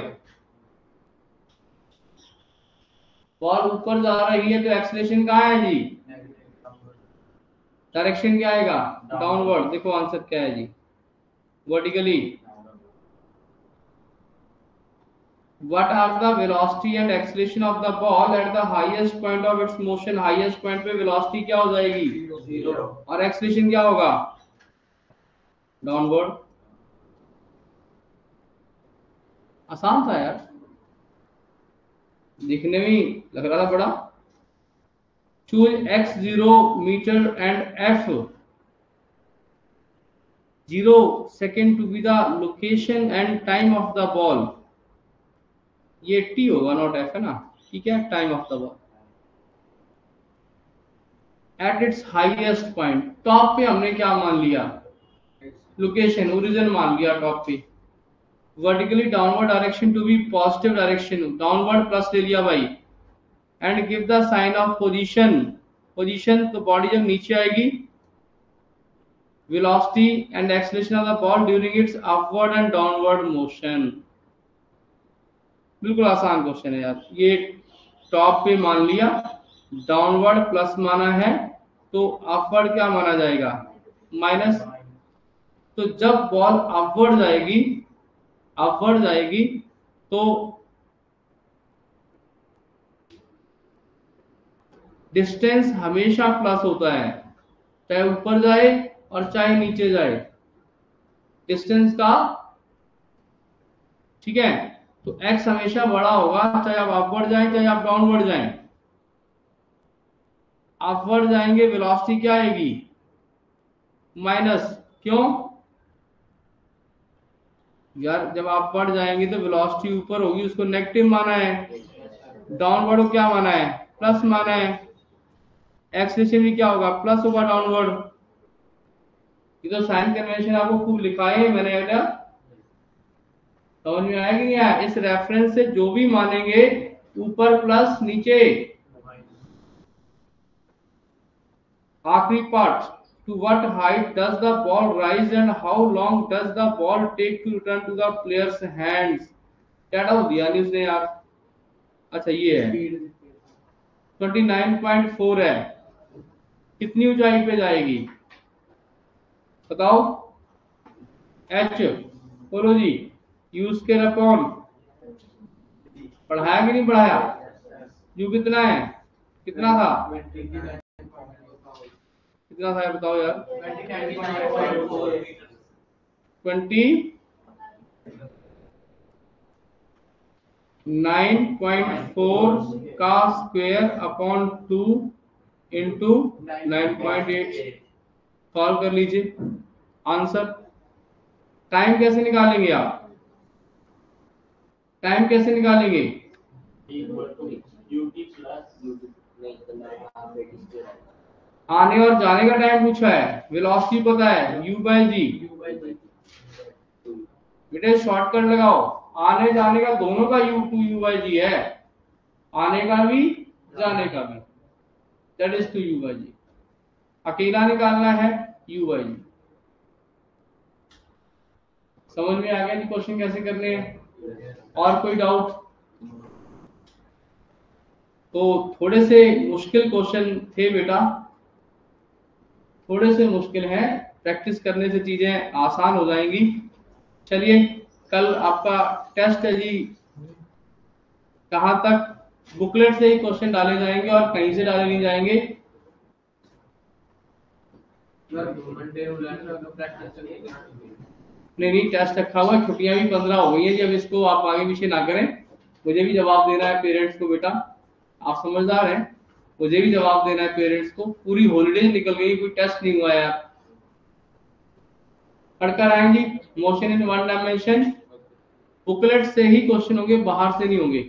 बॉल ऊपर जा रही है तो एक्सेलरेशन कहाँ है जी, डायरेक्शन क्या आएगा डाउनवर्ड। देखो आंसर क्या है जी vertically. What are the velocity and acceleration of the ball at the highest point of its motion? highest point पे velocity क्या हो जाएगी जीरो, और acceleration क्या होगा डाउनवर्ड। आसान था यार, दिखने में लग रहा था बड़ा। Choose x zero metre and f zero second to be the location and time of the ball, ये टी होगा नॉट एफ है ना, ठीक है, time of the ball at its highest point. Top पे हमने क्या मान लिया लोकेशन, ओरिजिन मान लिया टॉप पे, vertically downward direction to be positive direction, downward plus ले लिया भाई, and give the sign of position, position तो बॉडी जब नीचे आएगी, velocity and acceleration of the ball during its upward and downward motion। बिल्कुल आसान क्वेश्चन है यार। ये टॉप पे मान लिया, डाउनवर्ड प्लस माना है, तो अपवर्ड क्या माना जाएगा, माइनस। तो जब बॉल अपवर्ड जाएगी, अपवर्ड जाएगी तो डिस्टेंस हमेशा प्लस होता है, चाहे ऊपर जाए और चाहे नीचे जाए, डिस्टेंस का, ठीक है। तो x हमेशा बड़ा होगा, चाहे आप अपवर्ड जाएं चाहे आप डाउनवर्ड जाएं। अपवर्ड जाएंगे वेलोसिटी क्या आएगी, माइनस। क्यों यार, जब अपवर्ड जाएंगे तो वेलोसिटी ऊपर होगी, उसको नेगेटिव माना है, डाउनवर्ड को क्या माना है, प्लस माना है। एक्सेलेरेशन भी क्या होगा, प्लस होगा डाउनवर्ड। ये तो साइन कन्वेंशन आपको खूब लिखा है मैंने बेटा, समझ में आया कि नहीं आया। इस रेफरेंस से जो भी मानेंगे ऊपर प्लस नीचे। आखिरी part, to what height does the ball rise and how long does the ball take to return to the player's hands. क्या डाउट दिया नहीं उसने यार। अच्छा ये है उनतीस पॉइंट चार है, कितनी ऊंचाई पे जाएगी बताओ। एच बोलो जी, यूज के अपॉन, पढ़ाया कि नहीं पढ़ाया। यू कितना है, कितना था, कितना था बताओ यार। ट्वेंटी नाइन पॉइंट फोर का square upon two into nine point eight. Solve कर लीजिए आंसर। टाइम कैसे निकालेंगे आप, टाइम कैसे निकालेंगे, आने और जाने का टाइम पूछा है, वेलोसिटी पता है u बाय जी। बेटे शॉर्टकट लगाओ, आने जाने का दोनों का u two u by g है, आने का भी जाने का भी, that is two u by g. अकेला निकालना है u बाय जी। समझ में आ गया कि क्वेश्चन कैसे करने हैं। और कोई डाउट, तो थोड़े से मुश्किल क्वेश्चन थे बेटा, थोड़े से मुश्किल हैं, प्रैक्टिस करने से चीजें आसान हो जाएंगी। चलिए कल आपका टेस्ट है जी, कहां तक बुकलेट से ही क्वेश्चन डाले जाएंगे और कहीं से डाले नहीं जाएंगे। नहीं नहीं टेस्ट रखा हुआ है, छुट्टियां भी पंद्रह हो गई है जी, अब इसको आप आगे पीछे ना करें, मुझे भी जवाब देना है पेरेंट्स को बेटा, आप समझदार हैं, मुझे भी जवाब देना है पेरेंट्स को। पूरी हॉलीडेज निकल गई, कोई टेस्ट नहीं हुआ यार। पढ़कर आएंगी motion in one dimension, booklet से ही क्वेश्चन होंगे, बाहर से नहीं होंगे।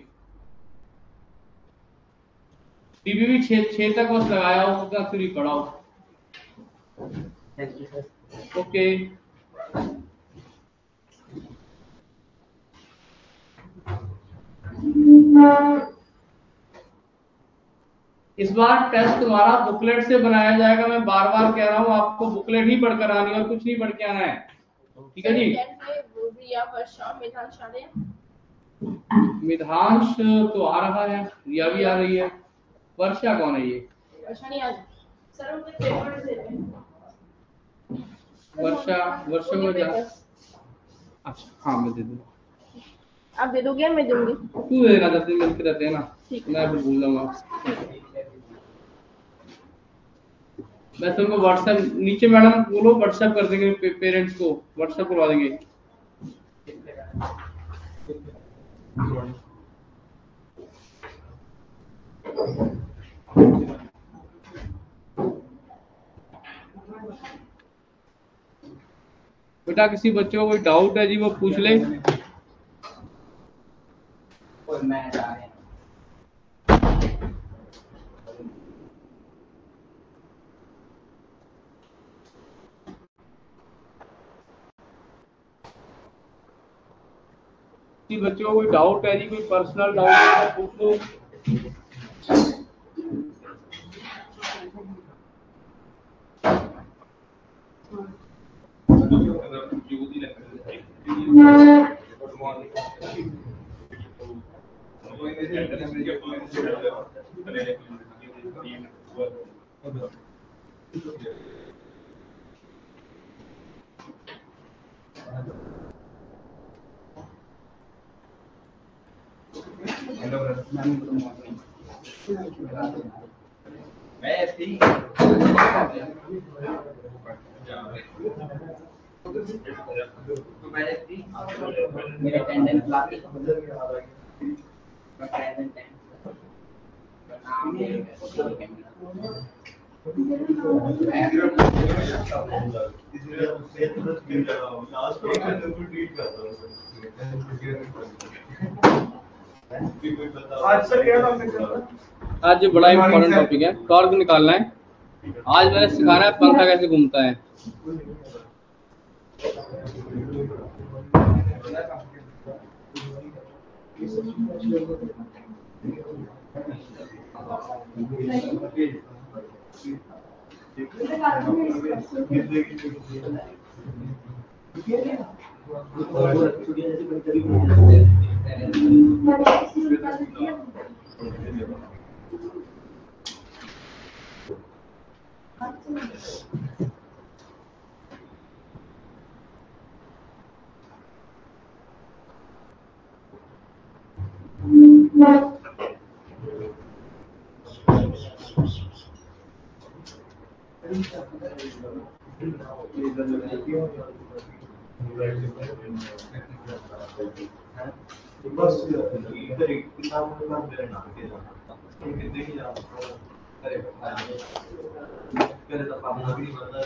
बीबी छह छह तक बस लगाया हो, उतना फिर पढ़ाओ। ओके इस बार टेस्ट तुम्हारा बुकलेट से बनाया जाएगा, मैं बार बार कह रहा हूँ आपको बुकलेट ही पढ़कर आनी है और कुछ नहीं पढ़ के आना है, ठीक है जी। रिया, वर्षा, मिधांश आ रहे हैं? मिधांश तो आ रहा है, रिया भी आ रही है, वर्षा कौन है ये, वर्षा नहीं आ रही सर, उनके पेपर दे रहे हैं। वर्षा, वर्षा को जा, अच्छा हाँ मैं दे दूँ, आप दे दोगे, मैं दूंगी, तू दे देना, दस दिन मिलते रहते हैं ना, मैं फिर भूल जाऊंगा। मैं तुमको व्हाट्सएप नीचे मैडम बोलो व्हाट्सएप कर देंगे, पे, पेरेंट्स को व्हाट्सएप करवा देंगे। बेटा किसी बच्चे को कोई डाउट है जी वो पूछ ले। किसी बच्चों को कोई डाउट है जी, कोई पर्सनल डाउट है तो पूछ लो। मेरा अटेंडेंस बाकी प्रेजेंट टाइम आज सर क्या टॉपिक है? आज जो बड़ा इम्पोर्टेंट टॉपिक है, टॉर्क निकालना है। आज मैंने सिखाना है पंखा कैसे घूमता है। बस इधर एक किताब में नाम मेरा नाम के नाम कितने की नाम अरे पहले तो पापा भी बता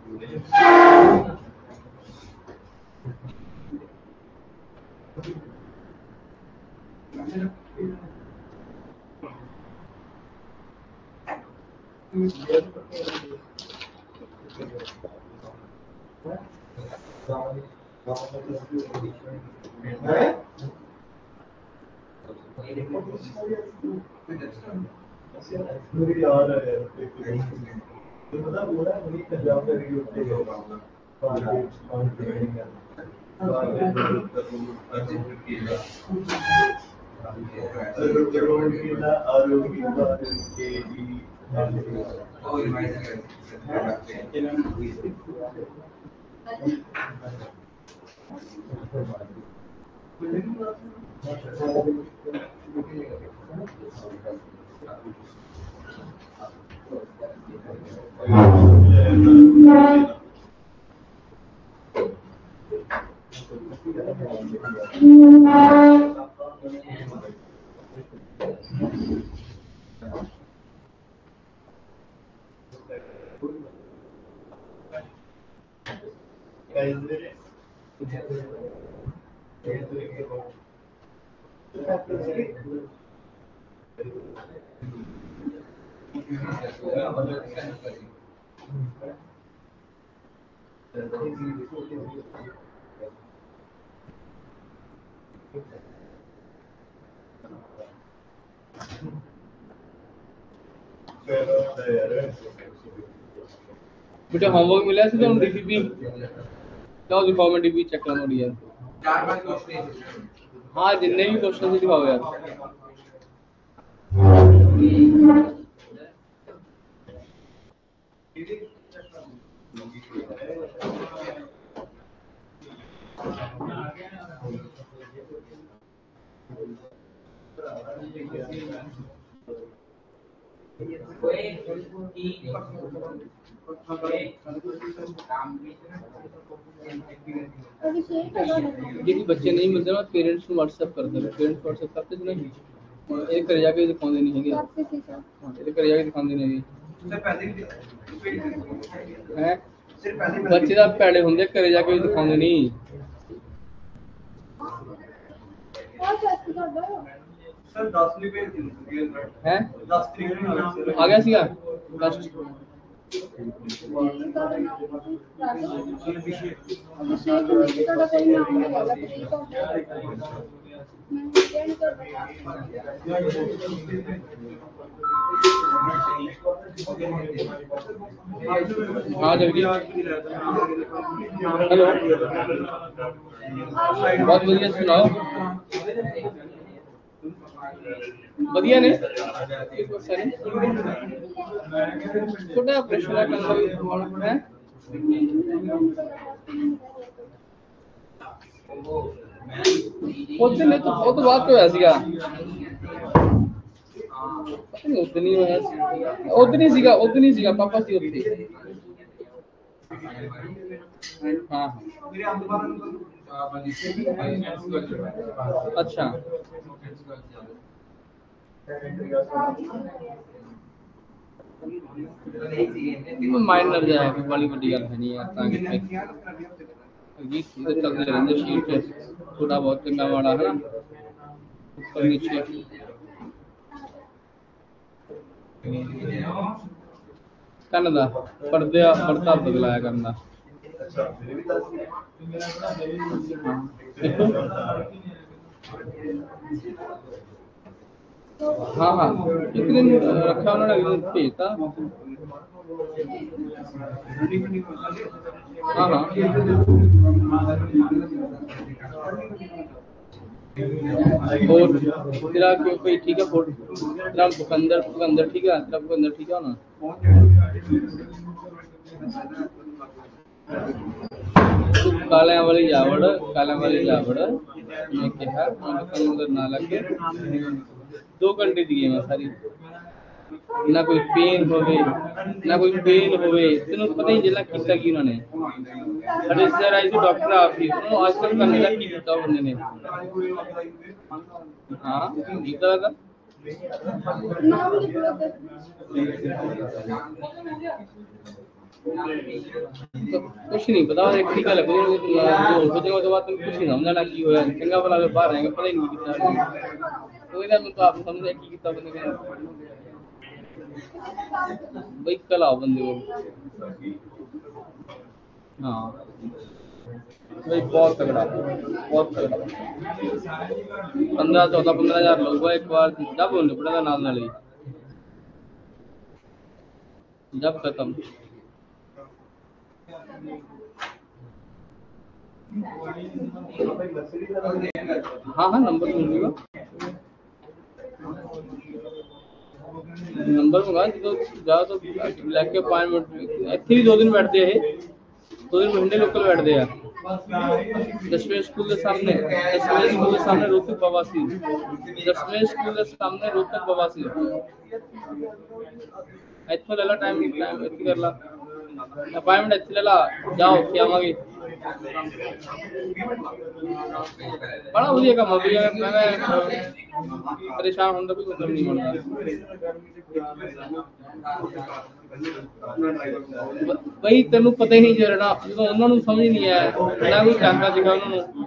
मुझे याद आ गया तो मतलब पूरा वही पंजाब का वीडियो पे गया बाहर बाहर ट्रेनिंग करना सर जरूर किया और के डी और बेटा होमवर्क मिला है तो डीपीपी क्या दिखाओ, मैं डीपी चेक करना है यार। चार पांच क्वेश्चन हाँ जितने भी क्वेश्चन दिखाओ यार। यदि बच्चे नहीं मिलते ना पेरेंट्स को व्हाट्सएप कर दो, पेरेंट्स व्हाट्सएप करते थे ना एक कर जाके दिखा देनी है क्या? हां एक कर जाके दिखा देनी है सर पहले हैं बच्चे ਦਾ ਪੈੜੇ ਹੁੰਦੇ ਘਰੇ ਜਾ ਕੇ ਦਿਖਾਉਂਦੇ ਨਹੀਂ सर दस नहीं भेज दिए हैं दस तरीक ਨੂੰ आ गया ਸੀਗਾ लास्ट मैं weekend का बता हाँ जल्दी हेलो बहुत बढ़िया सुनाओ बढ़िया ने छोटा प्रश्न है कल है उस दिन तो वो तो बात तो ऐसी का पता नहीं उस दिन ही होया उस दिन ही सीगा उस दिन ही सीगा पापा सी उत्थे हाँ अच्छा माइनर जाए कोई बड़ी बड़ी गल है नहीं यार ताकि गीत तो चलते रहते शीट थोड़ा बहुत चंगा माड़ा है ना ऊपर नीचे कन्दा पर्दे पर्दा बदलाया करना हाँ हाँ एक दिन रखा उन्होंने एक दिन भेजता हाँ हाँ और तेरा क्यों कोई ठीक है फोटो तेरा अंदर अंदर ठीक है तेरा अंदर ठीक है ना काले वाली जावड़ काले वाली जावड़ मैं कहा अंदर ना लगे दो घंटे दी गेम सारी ना कोई पेन होवे ना कोई पेन होवे तेन पता ही जिला कितना की उन्होंने अरे सर आई तो डॉक्टर आप ही उन्होंने आजकल करने का की किया बंदे ने हाँ ठीक तरह का तो कुछ नहीं पता एक ठीक है लगो जो सोचेगा तो बात कुछ नहीं समझना की होया चंगा भला बाहर रहेंगे पता ही नहीं कितना कोई ना तो आप समझे की कितना बंदे का भाई कल आओ बंदे को हाँ भाई बहुत तगड़ा बहुत तगड़ा पंद्रह चौदह पंद्रह हजार लोग एक बार जब उन्हें पड़ेगा नाल नाल ही जब खत्म हाँ हाँ नंबर दूंगा नंबर मंगा तो जाओ तो लेके अपॉइंटमेंट ਇੱਥੇ ਵੀ ਦੋ ਦਿਨ ਬੈਠਦੇ ਆ ਦੋ ਦਿਨ ਮਹੀਨੇ ਲੋਕਲ ਬੈਠਦੇ ਆ ਦਸਵੇਂ ਸਕੂਲ ਦੇ ਸਾਹਮਣੇ ਦਸਵੇਂ ਸਕੂਲ ਦੇ ਸਾਹਮਣੇ ਰੋਤਕ ਬਵਾਸੀ ਦਸਵੇਂ ਸਕੂਲ ਦੇ ਸਾਹਮਣੇ ਰੋਤਕ ਬਵਾਸੀ ਇੱਥੋਂ ਲੈ ਲਾ ਟਾਈਮ ਟਾਈਮ ਇੱਥੇ ਕਰ ਲਾ अपॉइंटमेंट ਇੱਥੇ ਲੈ ਲਾ ਜਾਓ ਉੱਥੇ ਆਵਾਂਗੇ बड़ा ਵਧੀਆ ਕੰਮ ਵੀ ਹੈ ਮੈਂ ਪਰੇਸ਼ਾਨ ਹੁੰਦਾ ਕੋਈ ਮਤਲਬ ਨਹੀਂ ਹੁੰਦਾ ਬਈ ਤੈਨੂੰ ਪਤਾ ਹੀ ਨਹੀਂ ਜਿਹੜਾ ਜਦੋਂ ਉਹਨਾਂ ਨੂੰ ਸਮਝ ਨਹੀਂ ਆਇਆ ਨਾ ਕੋਈ ਜਾਂਦਾ ਸੀਗਾ ਉਹਨਾਂ ਨੂੰ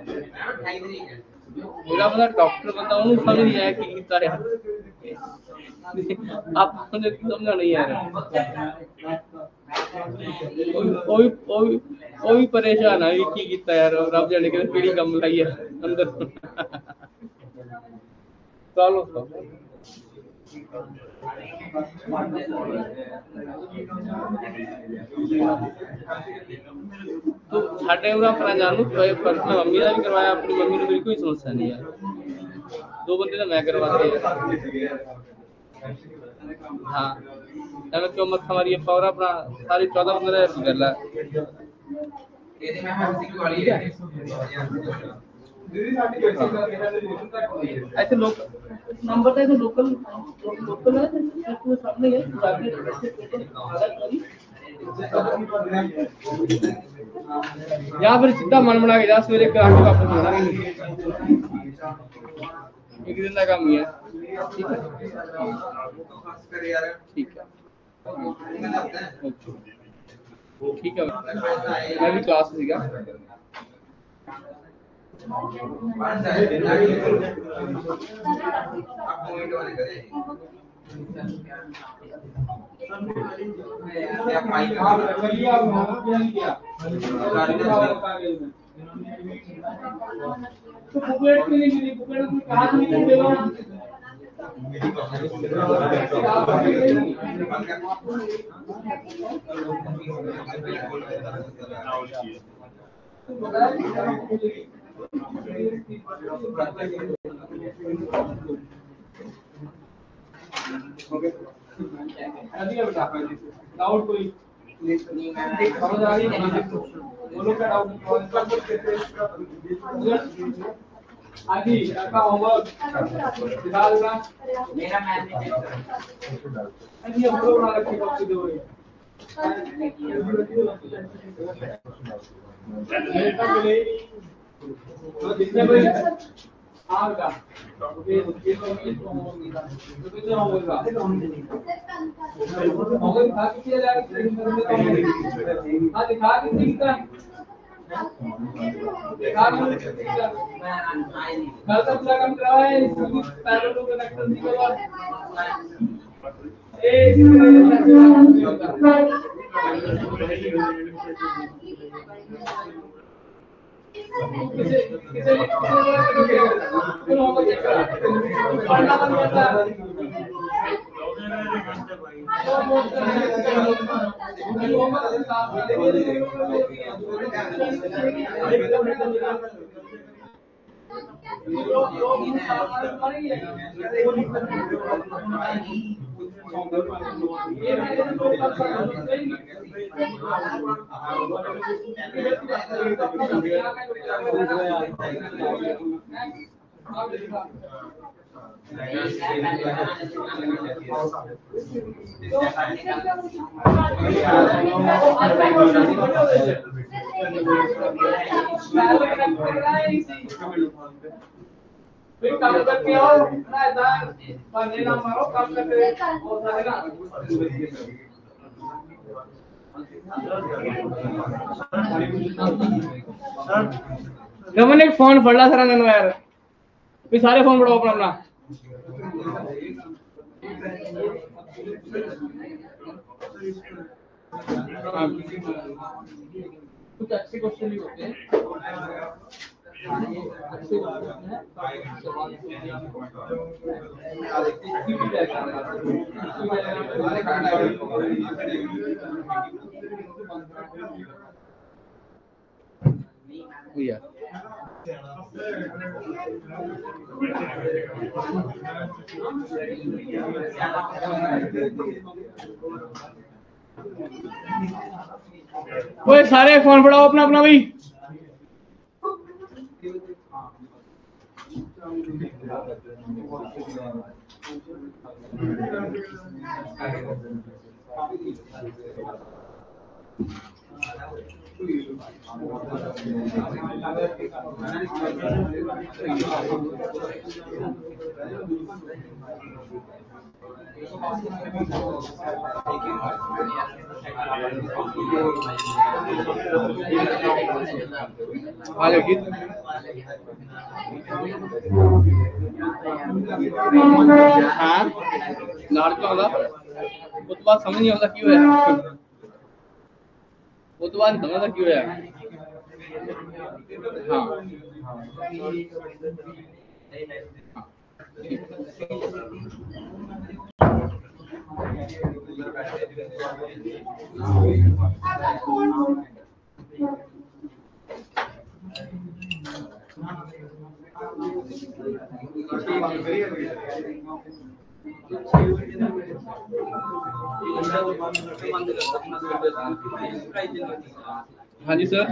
ਜਿਹੜਾ ਬੰਦਾ ਡਾਕਟਰ ਬੰਦਾ ਉਹਨੂੰ ਸਮਝ ਨਹੀਂ ਆਇਆ ਕੀ ਕੀਤਾ ਹੈ ਆਪਾਂ ਨੂੰ ਸਮਝਣਾ ਨਹੀਂ ਆ ਰਿਹਾ ਉਹ ਵੀ ਉਹ ਵੀ ਉਹ ਵੀ ਪਰੇਸ਼ਾਨ ਆ ਵੀ ਕੀ ਕੀਤਾ ਯਾਰ ਰੱਬ ਜਾਣੇ ਕਿ ਕਿਹੜੀ ਕੰਮ ਲਾਈ ਆ ਅੰਦਰ ਚਲੋ तो साढ़े उरा अपना जानू पर्सनल मम्मी का भी करवाया अपनी मम्मी ने मेरी कोई समस्या नहीं है दो बंदे तो मैं करवाते हैं हाँ मैं क्यों मत हमारी पावर अपना सारी चौदह पंद्रह कर ला ऐसे लोग नंबर तो ऐसे लोकल लोकल है सामने है या फिर सीधा मन बना के जा सवेरे करा के वापस आना नहीं एक दिन का काम ही है ठीक है ठीक है मैं भी क्लास सीगा तो बुकलेट क्यों नहीं मिली? बुकलेट में कहा नहीं कि देगा अभी अब डाउट कोई समझ आ रही है? बोलो क्या डाउट? आदि का होमवर्क दिखा देना। मेरा मैथ में अभी हम लोग बना रखे कब से दो जितने बजे आर का ये ये तो तो कितना होगा होगा दिखा के किया जाएगा। हाँ दिखा के दिखता दिखा के कल तक पूरा काम कराया है। पैरल को कनेक्शन दिखा ए किसे किसे कौन होगा चेक करा पढ़ना बंद करता है। फिर काम करके आओ ना ऐसा पढ़ने ना मारो काम करके और सारेगा। रमन एक फोन पढ़ला सर ननो यार भी सारे फोन पढ़ो अपना अपना। कुछ अच्छे क्वेश्चन भी होते हैं अच्छे क्वेश्चन हैं सवाल भैया वो सारे फोन पढ़ाओ अपना अपना भाई। आ जाओ गीत हाँ लाड़ क्यों होगा वो तो बात समझ नहीं होता क्यों है वो तो बात समझ आता क्यों है। हाँ हाँ जी सर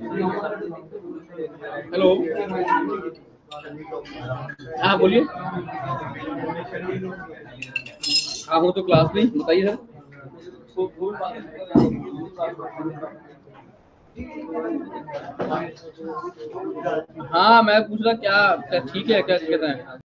हेलो हाँ बोलिए। हाँ हूँ तो क्लास में बताइए सर। हाँ मैं पूछ रहा क्या क्या ठीक है क्या कहते हैं।